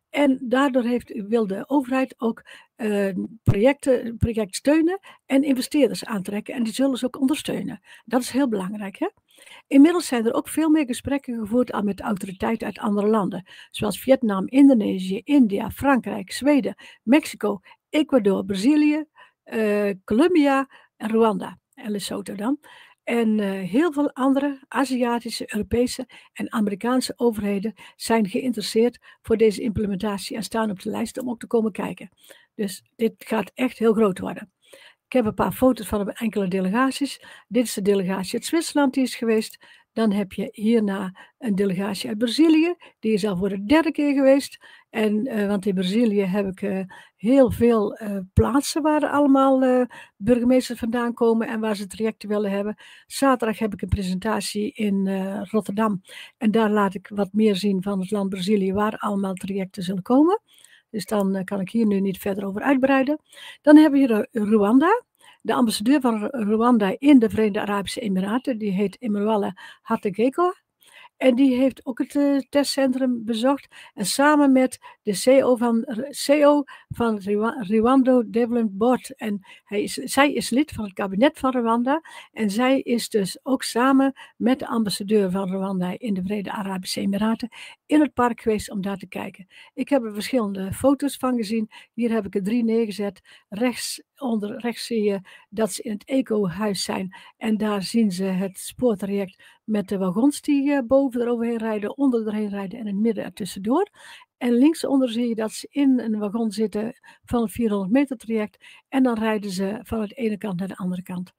En daardoor wil de overheid ook project steunen en investeerders aantrekken. En die zullen ze ook ondersteunen. Dat is heel belangrijk. Hè? Inmiddels zijn er ook veel meer gesprekken gevoerd met autoriteiten uit andere landen. Zoals Vietnam, Indonesië, India, Frankrijk, Zweden, Mexico, Ecuador, Brazilië, Colombia en Rwanda. En Lesotho dan. En heel veel andere Aziatische, Europese en Amerikaanse overheden zijn geïnteresseerd voor deze implementatie en staan op de lijst om ook te komen kijken. Dus dit gaat echt heel groot worden. Ik heb een paar foto's van enkele delegaties. Dit is de delegatie uit Zwitserland die is geweest. Dan heb je hierna een delegatie uit Brazilië. Die is al voor de 3e keer geweest. En, want in Brazilië heb ik heel veel plaatsen waar allemaal burgemeesters vandaan komen en waar ze trajecten willen hebben. Zaterdag heb ik een presentatie in Rotterdam. En daar laat ik wat meer zien van het land Brazilië waar allemaal trajecten zullen komen. Dus dan kan ik hier nu niet verder over uitbreiden. Dan hebben we hier Rwanda. De ambassadeur van Rwanda in de Verenigde Arabische Emiraten, die heet Emmanuelle Hategeko. En die heeft ook het testcentrum bezocht. En samen met de CEO van het Rwanda Development Board. En zij is lid van het kabinet van Rwanda. En zij is dus ook samen met de ambassadeur van Rwanda in de Verenigde Arabische Emiraten in het park geweest om daar te kijken. Ik heb er verschillende foto's van gezien. Hier heb ik er 3 neergezet. Rechts zie je dat ze in het ecohuis zijn. En daar zien ze het spoortraject met de wagons die boven eroverheen rijden, onder erheen rijden en in het midden ertussendoor. En linksonder zie je dat ze in een wagon zitten van het 400 meter traject. En dan rijden ze van de ene kant naar de andere kant.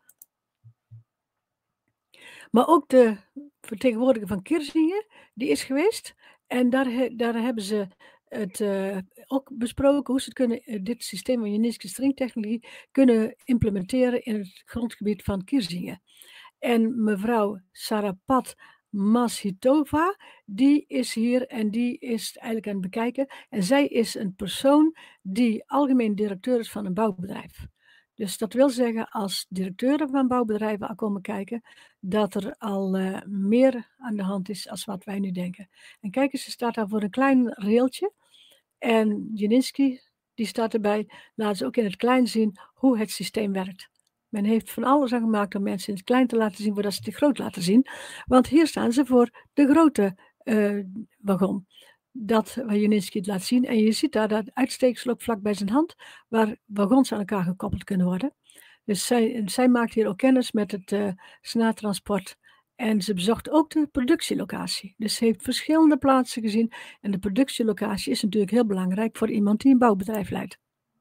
Maar ook de vertegenwoordiger van Kirchingen, die is geweest. En daar hebben ze het ook besproken hoe ze dit systeem van Juninsky stringtechnologie kunnen implementeren in het grondgebied van Kirchingen. En mevrouw Sarapat Mashitova, die is hier en die is eigenlijk aan het bekijken. En zij is een persoon die algemeen directeur is van een bouwbedrijf. Dus dat wil zeggen, als directeuren van bouwbedrijven al komen kijken, dat er al meer aan de hand is als wat wij nu denken. En kijk eens, ze staat daar voor een klein railtje. En Juninsky, die staat erbij, laat ze ook in het klein zien hoe het systeem werkt. Men heeft van alles aan gemaakt om mensen in het klein te laten zien, voordat ze het groot laten zien. Want hier staan ze voor de grote wagon. Dat waar Juninsky het laat zien. En je ziet daar dat uitsteeksel ook vlak bij zijn hand, waar wagons aan elkaar gekoppeld kunnen worden. Dus zij maakt hier ook kennis met het sneltransport. En ze bezocht ook de productielocatie. Dus ze heeft verschillende plaatsen gezien. En de productielocatie is natuurlijk heel belangrijk voor iemand die een bouwbedrijf leidt.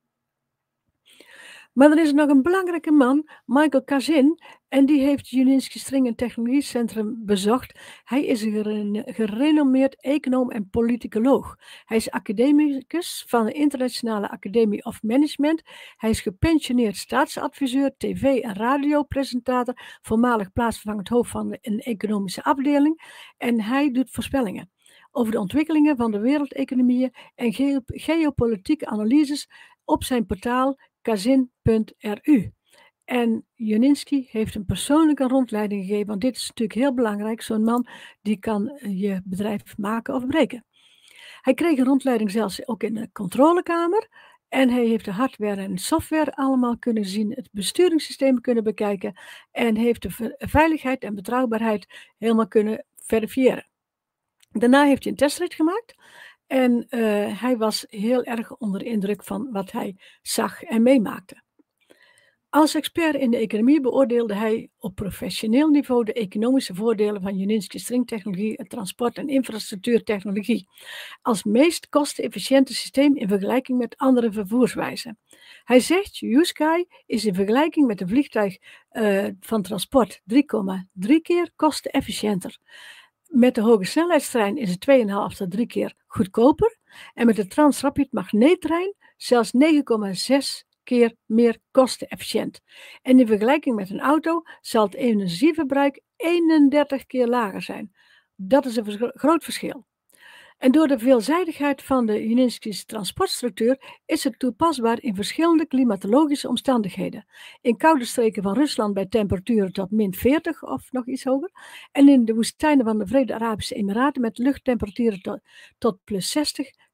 Maar er is nog een belangrijke man, Michael Kazin, en die heeft het Juninsky String en Technologiecentrum bezocht. Hij is een gerenommeerd econoom en politicoloog. Hij is academicus van de Internationale Academy of Management. Hij is gepensioneerd staatsadviseur, tv- en radiopresentator, voormalig plaatsvervangend hoofd van een economische afdeling. En hij doet voorspellingen over de ontwikkelingen van de wereldeconomieën en geopolitieke analyses op zijn portaal kazin.ru. En Juninsky heeft een persoonlijke rondleiding gegeven, want dit is natuurlijk heel belangrijk. Zo'n man die kan je bedrijf maken of breken. Hij kreeg een rondleiding zelfs ook in de controlekamer. En hij heeft de hardware en software allemaal kunnen zien, het besturingssysteem kunnen bekijken en heeft de veiligheid en betrouwbaarheid helemaal kunnen verifiëren. Daarna heeft hij een testrit gemaakt. En hij was heel erg onder de indruk van wat hij zag en meemaakte. Als expert in de economie beoordeelde hij op professioneel niveau de economische voordelen van Juninsky stringtechnologie, het transport- en infrastructuurtechnologie als meest kostenefficiënte systeem in vergelijking met andere vervoerswijzen. Hij zegt, Jusky is in vergelijking met een vliegtuig van transport 3,3 keer kostenefficiënter. Met de hoge snelheidstrein is het 2,5 tot 3 keer goedkoper. En met de Transrapid magneettrein zelfs 9,6 keer meer kostenefficiënt. En in vergelijking met een auto zal het energieverbruik 31 keer lager zijn. Dat is een groot verschil. En door de veelzijdigheid van de Juninsky's transportstructuur is het toepasbaar in verschillende klimatologische omstandigheden. In koude streken van Rusland bij temperaturen tot -40 of nog iets hoger. En in de woestijnen van de Verenigde Arabische Emiraten met luchttemperaturen tot +60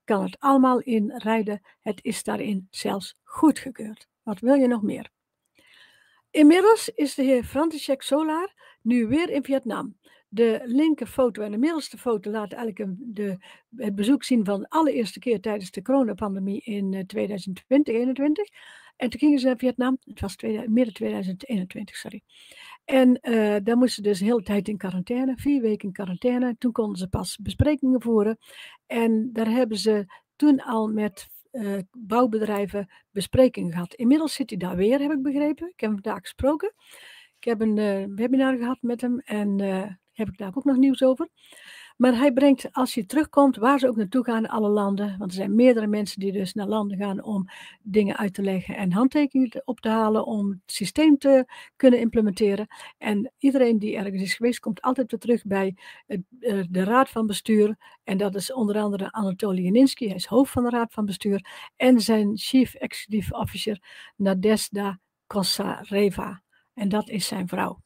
kan het allemaal in rijden. Het is daarin zelfs goedgekeurd. Wat wil je nog meer? Inmiddels is de heer František Solar nu weer in Vietnam. De linker foto en de middelste foto laten eigenlijk het bezoek zien van de allereerste keer tijdens de coronapandemie in 2020-21. En toen gingen ze naar Vietnam. Het was midden 2021, sorry. En daar moesten ze dus de hele tijd in quarantaine, 4 weken in quarantaine. Toen konden ze pas besprekingen voeren. En daar hebben ze toen al met bouwbedrijven besprekingen gehad. Inmiddels zit hij daar weer, heb ik begrepen. Ik heb hem vandaag gesproken. Ik heb een webinar gehad met hem en heb ik daar ook nog nieuws over. Maar hij brengt, als hij terugkomt, waar ze ook naartoe gaan, alle landen. Want er zijn meerdere mensen die dus naar landen gaan om dingen uit te leggen en handtekeningen op te halen om het systeem te kunnen implementeren. En iedereen die ergens is geweest, komt altijd weer terug bij de raad van bestuur. En dat is onder andere Anatoly Janinski, hij is hoofd van de raad van bestuur. En zijn chief executive officer Nadezhda Kossareva. En dat is zijn vrouw.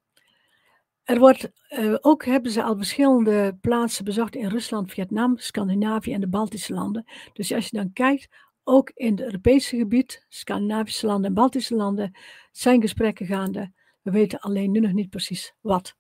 Er wordt, ook hebben ze al verschillende plaatsen bezocht in Rusland, Vietnam, Scandinavië en de Baltische landen. Dus als je dan kijkt, ook in het Europese gebied, Scandinavische landen en Baltische landen, zijn gesprekken gaande. We weten alleen nu nog niet precies wat.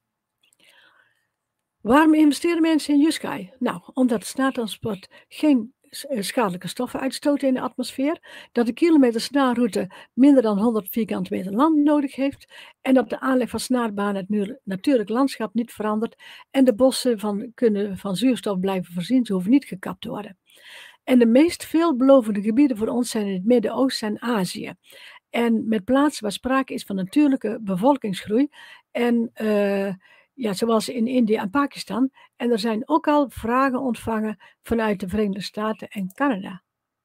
Waarom investeren mensen in Yuskai? Nou, omdat het snaartransport geen schadelijke stoffen uitstoten in de atmosfeer, dat de kilometer-snaarroute minder dan 100 vierkante meter land nodig heeft en dat de aanleg van snaarbanen het natuurlijk landschap niet verandert en de bossen kunnen van zuurstof blijven voorzien, ze hoeven niet gekapt te worden. En de meest veelbelovende gebieden voor ons zijn in het Midden-Oosten en Azië. En met plaatsen waar sprake is van natuurlijke bevolkingsgroei en zoals in India en Pakistan. En er zijn ook al vragen ontvangen vanuit de Verenigde Staten en Canada.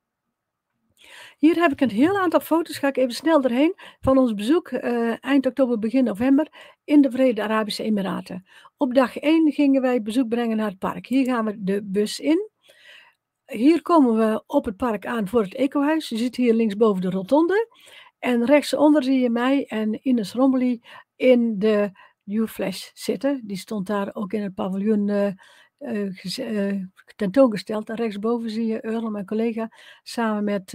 Hier heb ik een heel aantal foto's, ga ik even snel doorheen, van ons bezoek eind oktober, begin november in de Verenigde Arabische Emiraten. Op dag 1 gingen wij bezoek brengen naar het park. Hier gaan we de bus in. Hier komen we op het park aan voor het ecohuis. Je ziet hier linksboven de rotonde. En rechtsonder zie je mij en Ines Rombely in de U-Flash zitten. Die stond daar ook in het paviljoen tentoongesteld. En rechtsboven zie je Earl, mijn collega, samen met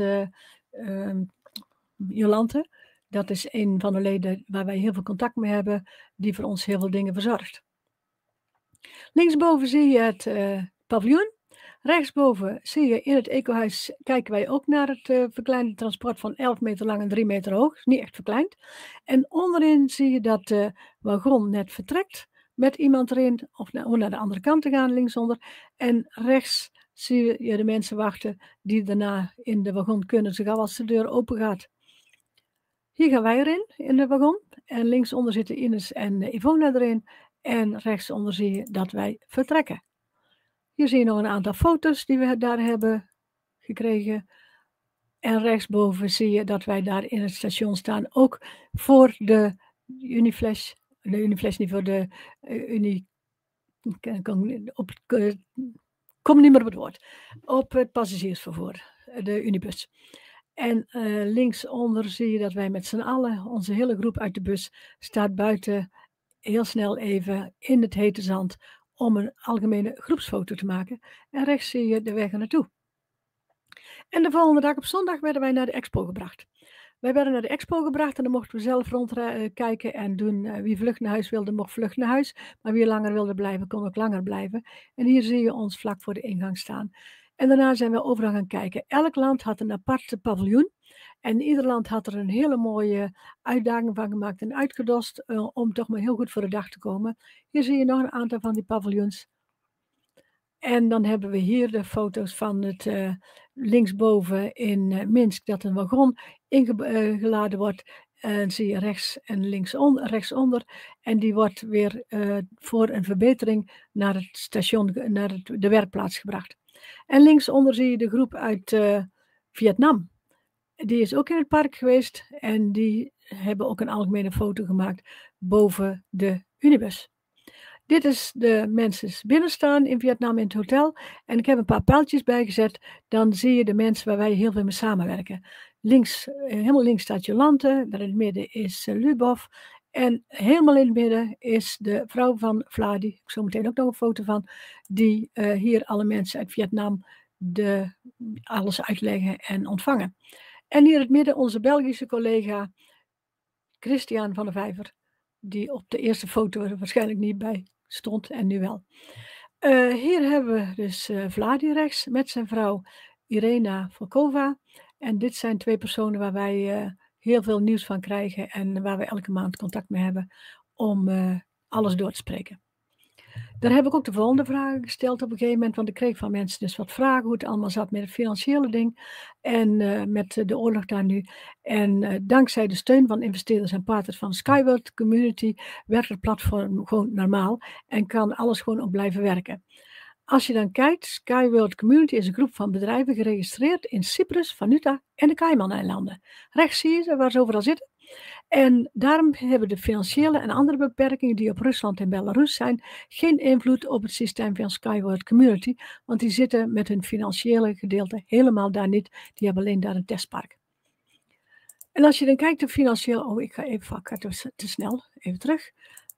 Jolante. Dat is een van de leden waar wij heel veel contact mee hebben, die voor ons heel veel dingen verzorgt. Linksboven zie je het paviljoen. Rechtsboven zie je in het ecohuis, kijken wij ook naar het verkleinde transport van 11 meter lang en 3 meter hoog. Is niet echt verkleind. En onderin zie je dat de wagon net vertrekt met iemand erin, of om naar de andere kant te gaan, linksonder. En rechts zie je de mensen wachten die daarna in de wagon kunnen, zo gauw als de deur open gaat. Hier gaan wij erin, in de wagon. En linksonder zitten Ines en Yvonne erin. En rechtsonder zie je dat wij vertrekken. Hier zie je nog een aantal foto's die we daar hebben gekregen. En rechtsboven zie je dat wij daar in het station staan. Ook voor de Uniflash. De Uniflash niet voor de kom niet meer op het woord. Op het passagiersvervoer. De Unibus. En linksonder zie je dat wij met z'n allen, onze hele groep uit de bus, staat buiten heel snel even in het hete zand om een algemene groepsfoto te maken. En rechts zie je de weg er naartoe. En de volgende dag op zondag werden wij naar de expo gebracht. Wij werden naar de expo gebracht en dan mochten we zelf rondkijken en doen. Wie vlug naar huis wilde, mocht vlug naar huis. Maar wie langer wilde blijven, kon ook langer blijven. En hier zie je ons vlak voor de ingang staan. En daarna zijn we overal gaan kijken. Elk land had een apart paviljoen. En ieder land had er een hele mooie uitdaging van gemaakt en uitgedost om toch maar heel goed voor de dag te komen. Hier zie je nog een aantal van die paviljoens. En dan hebben we hier de foto's van het linksboven in Minsk, dat een wagon ingeladen wordt. En zie je rechts en rechtsonder. En die wordt weer voor een verbetering naar het station, naar de werkplaats gebracht. En linksonder zie je de groep uit Vietnam. Die is ook in het park geweest en die hebben ook een algemene foto gemaakt boven de Unibus. Dit is de mensen binnenstaan in Vietnam in het hotel. En ik heb een paar pijltjes bijgezet. Dan zie je de mensen waar wij heel veel mee samenwerken. Helemaal links staat Jolante. Daar in het midden is Lubov. En helemaal in het midden is de vrouw van Vladi. Ik zo meteen ook nog een foto van. Die hier alle mensen uit Vietnam alles uitleggen en ontvangen. En hier in het midden onze Belgische collega Christian van der Vijver, die op de eerste foto er waarschijnlijk niet bij stond en nu wel. Hier hebben we dus Vladi rechts met zijn vrouw Irena Volkova. En dit zijn 2 personen waar wij heel veel nieuws van krijgen en waar we elke maand contact mee hebben om alles door te spreken. Daar heb ik ook de volgende vragen gesteld op een gegeven moment, want ik kreeg van mensen dus wat vragen hoe het allemaal zat met het financiële ding en met de oorlog daar nu. En dankzij de steun van investeerders en partners van Skyward Community werkt het platform gewoon normaal en kan alles gewoon ook blijven werken. Als je dan kijkt, Skyward Community is een groep van bedrijven geregistreerd in Cyprus, Vanuatu en de Cayman-eilanden. Rechts zie je ze waar ze overal zitten. En daarom hebben de financiële en andere beperkingen die op Rusland en Belarus zijn, geen invloed op het systeem van Skyward Community, want die zitten met hun financiële gedeelte helemaal daar niet. Die hebben alleen daar een testpark. En als je dan kijkt de financiële... ik ga even te snel, even terug.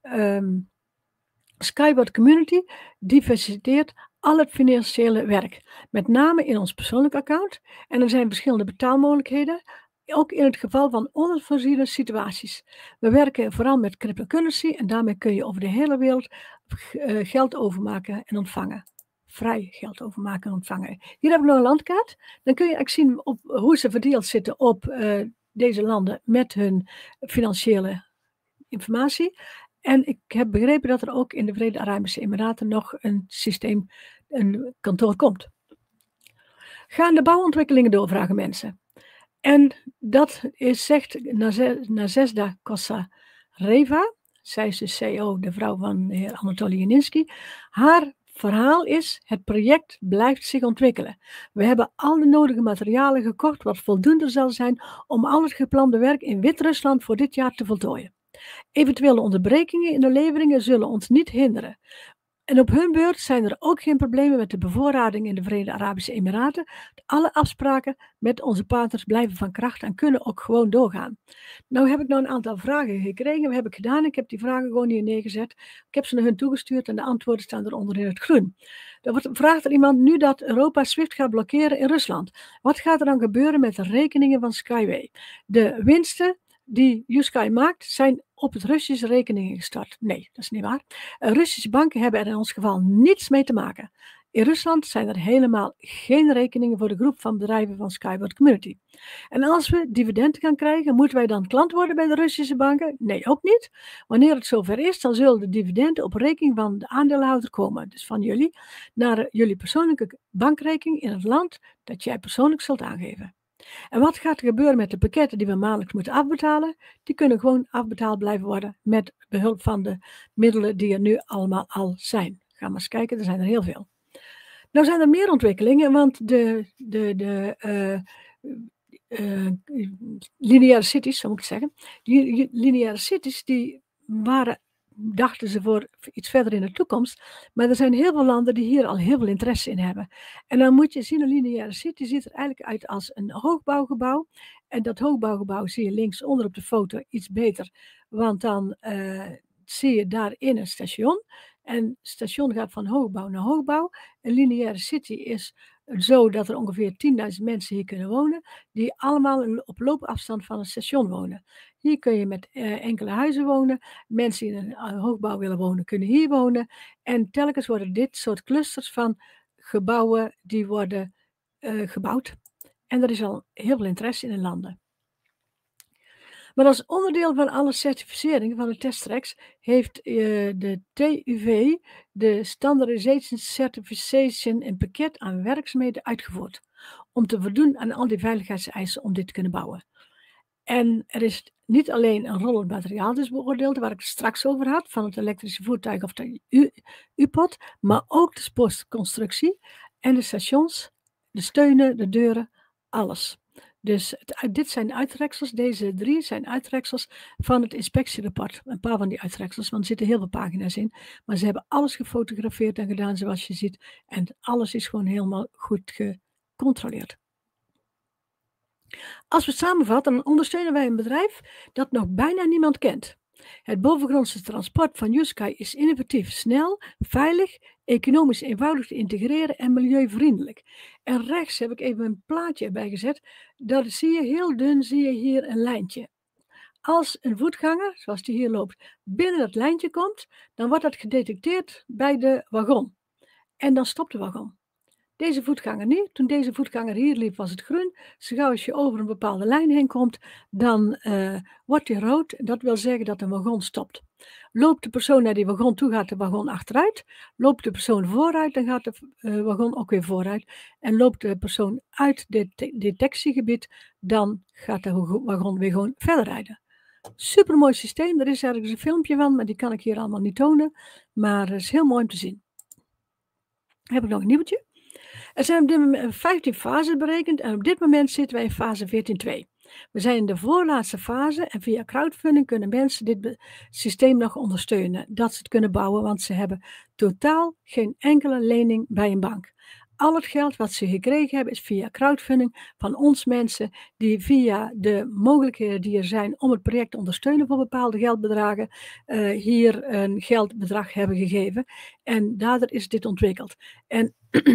Skyward Community diversifieert al het financiële werk, met name in ons persoonlijk account. En er zijn verschillende betaalmogelijkheden, ook in het geval van onvoorziene situaties. We werken vooral met cryptocurrency en daarmee kun je over de hele wereld geld overmaken en ontvangen. Vrij geld overmaken en ontvangen. Hier heb ik nog een landkaart. Dan kun je eigenlijk zien hoe ze verdeeld zitten op deze landen met hun financiële informatie. En ik heb begrepen dat er ook in de Verenigde Arabische Emiraten nog een kantoor komt. Gaan de bouwontwikkelingen door, vragen mensen. En dat zegt Nazezda Kossareva, zij is de CEO, de vrouw van de heer Anatoly Yaninski. Haar verhaal is, het project blijft zich ontwikkelen. We hebben al de nodige materialen gekocht wat voldoende zal zijn om al het geplande werk in Wit-Rusland voor dit jaar te voltooien. Eventuele onderbrekingen in de leveringen zullen ons niet hinderen. En op hun beurt zijn er ook geen problemen met de bevoorrading in de Verenigde Arabische Emiraten. Alle afspraken met onze partners blijven van kracht en kunnen ook gewoon doorgaan. Nou heb ik een aantal vragen gekregen. Wat heb ik gedaan? Ik heb die vragen gewoon hier neergezet. Ik heb ze naar hun toegestuurd en de antwoorden staan eronder in het groen. Vraagt er iemand nu dat Europa SWIFT gaat blokkeren in Rusland? Wat gaat er dan gebeuren met de rekeningen van Skyway? De winsten die YouSky maakt, zijn op het Russische rekeningen gestort. Nee, dat is niet waar. Russische banken hebben er in ons geval niets mee te maken. In Rusland zijn er helemaal geen rekeningen voor de groep van bedrijven van Skyward Community. En als we dividenden gaan krijgen, moeten wij dan klant worden bij de Russische banken? Nee, ook niet. Wanneer het zover is, dan zullen de dividenden op rekening van de aandeelhouder komen. Dus van jullie, naar jullie persoonlijke bankrekening in het land dat jij persoonlijk zult aangeven. En wat gaat er gebeuren met de pakketten die we maandelijks moeten afbetalen? Die kunnen gewoon afbetaald blijven worden met behulp van de middelen die er nu allemaal al zijn. Ga maar eens kijken, er zijn er heel veel. Nou zijn er meer ontwikkelingen, want de lineaire cities, zo moet ik zeggen. Die lineaire cities die dachten ze voor iets verder in de toekomst. Maar er zijn heel veel landen die hier al heel veel interesse in hebben. En dan moet je zien, een lineaire city ziet er eigenlijk uit als een hoogbouwgebouw. En dat hoogbouwgebouw zie je linksonder op de foto iets beter. Want dan zie je daarin een station. En het station gaat van hoogbouw naar hoogbouw. Een lineaire city is zo dat er ongeveer 10.000 mensen hier kunnen wonen, die allemaal op loopafstand van een station wonen. Hier kun je met enkele huizen wonen. Mensen die in een hoogbouw willen wonen, kunnen hier wonen. En telkens worden dit soort clusters van gebouwen, die worden gebouwd. En er is al heel veel interesse in de landen. Maar als onderdeel van alle certificeringen van de testtracks heeft de TUV de Standardization Certification een pakket aan werkzaamheden uitgevoerd om te voldoen aan al die veiligheidseisen om dit te kunnen bouwen. En er is niet alleen een rollend materiaal dus beoordeeld, waar ik het straks over had, van het elektrische voertuig of de U-pot, maar ook de spoorconstructie en de stations, de steunen, de deuren, alles. Dus dit zijn uittreksels, deze 3 zijn uittreksels van het inspectierapport. Een paar van die uittreksels, want er zitten heel veel pagina's in. Maar ze hebben alles gefotografeerd en gedaan zoals je ziet. En alles is gewoon helemaal goed gecontroleerd. Als we het samenvatten, dan ondersteunen wij een bedrijf dat nog bijna niemand kent. Het bovengrondse transport van YouSky is innovatief, snel, veilig, economisch eenvoudig te integreren en milieuvriendelijk. En rechts heb ik even een plaatje erbij gezet. Daar zie je heel dun, zie je hier een lijntje. Als een voetganger, zoals die hier loopt, binnen dat lijntje komt, dan wordt dat gedetecteerd bij de wagon. En dan stopt de wagon. Deze voetganger niet. Toen deze voetganger hier liep, was het groen. Zo gauw als je over een bepaalde lijn heen komt, dan wordt die rood. Dat wil zeggen dat de wagon stopt. Loopt de persoon naar die wagon toe, gaat de wagon achteruit. Loopt de persoon vooruit, dan gaat de wagon ook weer vooruit. En loopt de persoon uit dit detectiegebied, dan gaat de wagon weer gewoon verder rijden. Supermooi systeem. Er is ergens een filmpje van, maar die kan ik hier allemaal niet tonen. Maar het is heel mooi om te zien. Dan heb ik nog een nieuwtje. Er zijn op dit moment 15 fases berekend en op dit moment zitten wij in fase 14.2. We zijn in de voorlaatste fase en via crowdfunding kunnen mensen dit systeem nog ondersteunen. Dat ze het kunnen bouwen, want ze hebben totaal geen enkele lening bij een bank. Al het geld wat ze gekregen hebben is via crowdfunding van ons mensen die via de mogelijkheden die er zijn om het project te ondersteunen voor bepaalde geldbedragen hier een geldbedrag hebben gegeven. En daardoor is dit ontwikkeld. En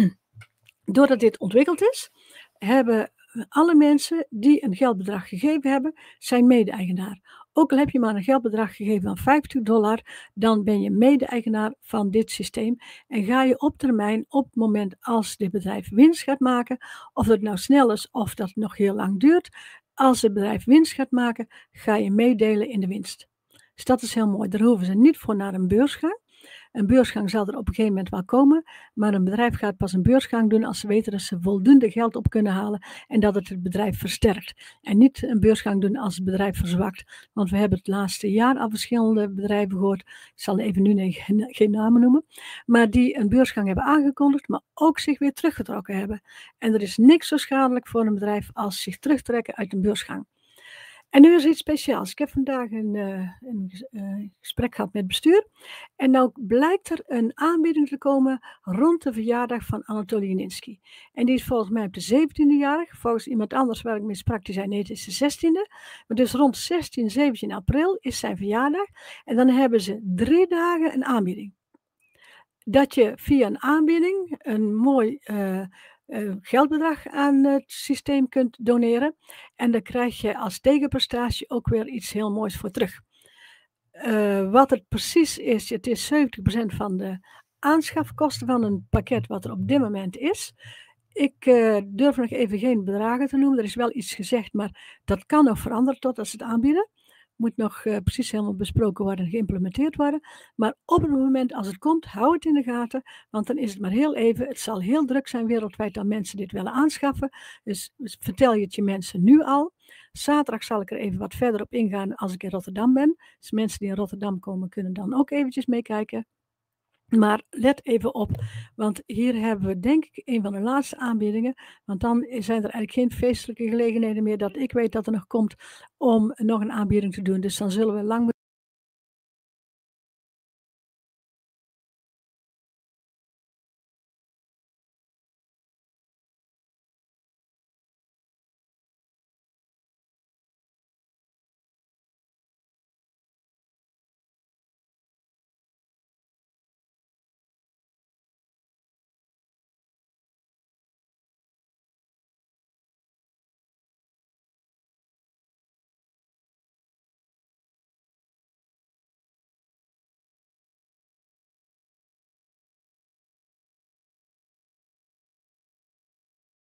doordat dit ontwikkeld is, hebben alle mensen die een geldbedrag gegeven hebben, zijn mede-eigenaar. Ook al heb je maar een geldbedrag gegeven van $50, dan ben je mede-eigenaar van dit systeem. En ga je op termijn, op het moment als dit bedrijf winst gaat maken, of het nou snel is of dat nog heel lang duurt, als het bedrijf winst gaat maken, ga je meedelen in de winst. Dus dat is heel mooi. Daar hoeven ze niet voor naar een beursgang. Een beursgang zal er op een gegeven moment wel komen, maar een bedrijf gaat pas een beursgang doen als ze weten dat ze voldoende geld op kunnen halen en dat het bedrijf versterkt. En niet een beursgang doen als het bedrijf verzwakt. Want we hebben het laatste jaar al verschillende bedrijven gehoord, ik zal even nu geen namen noemen, maar die een beursgang hebben aangekondigd, maar ook zich weer teruggetrokken hebben. En er is niks zo schadelijk voor een bedrijf als zich terugtrekken uit een beursgang. En nu is iets speciaals. Ik heb vandaag een gesprek gehad met het bestuur. En nou blijkt er een aanbieding te komen rond de verjaardag van Anatoly Janinsky. En die is volgens mij op de 17e jarig. Volgens iemand anders waar ik mee sprak, die zei nee, het is de 16e. Maar dus rond 16, 17 april is zijn verjaardag. En dan hebben ze 3 dagen een aanbieding. Dat je via een aanbieding een mooi geldbedrag aan het systeem kunt doneren. En dan krijg je als tegenprestatie ook weer iets heel moois voor terug. Wat het precies is, het is 70% van de aanschafkosten van een pakket wat er op dit moment is. Ik durf nog even geen bedragen te noemen. Er is wel iets gezegd, maar dat kan nog veranderen totdat ze het aanbieden. Moet nog precies helemaal besproken worden en geïmplementeerd worden. Maar op het moment als het komt, hou het in de gaten. Want dan is het maar heel even. Het zal heel druk zijn wereldwijd dat mensen dit willen aanschaffen. Dus vertel je het je mensen nu al. Zaterdag zal ik er even wat verder op ingaan als ik in Rotterdam ben. Dus mensen die in Rotterdam komen kunnen dan ook eventjes meekijken. Maar let even op, want hier hebben we denk ik een van de laatste aanbiedingen. Want dan zijn er eigenlijk geen feestelijke gelegenheden meer dat ik weet dat er nog komt om nog een aanbieding te doen. Dus dan zullen we lang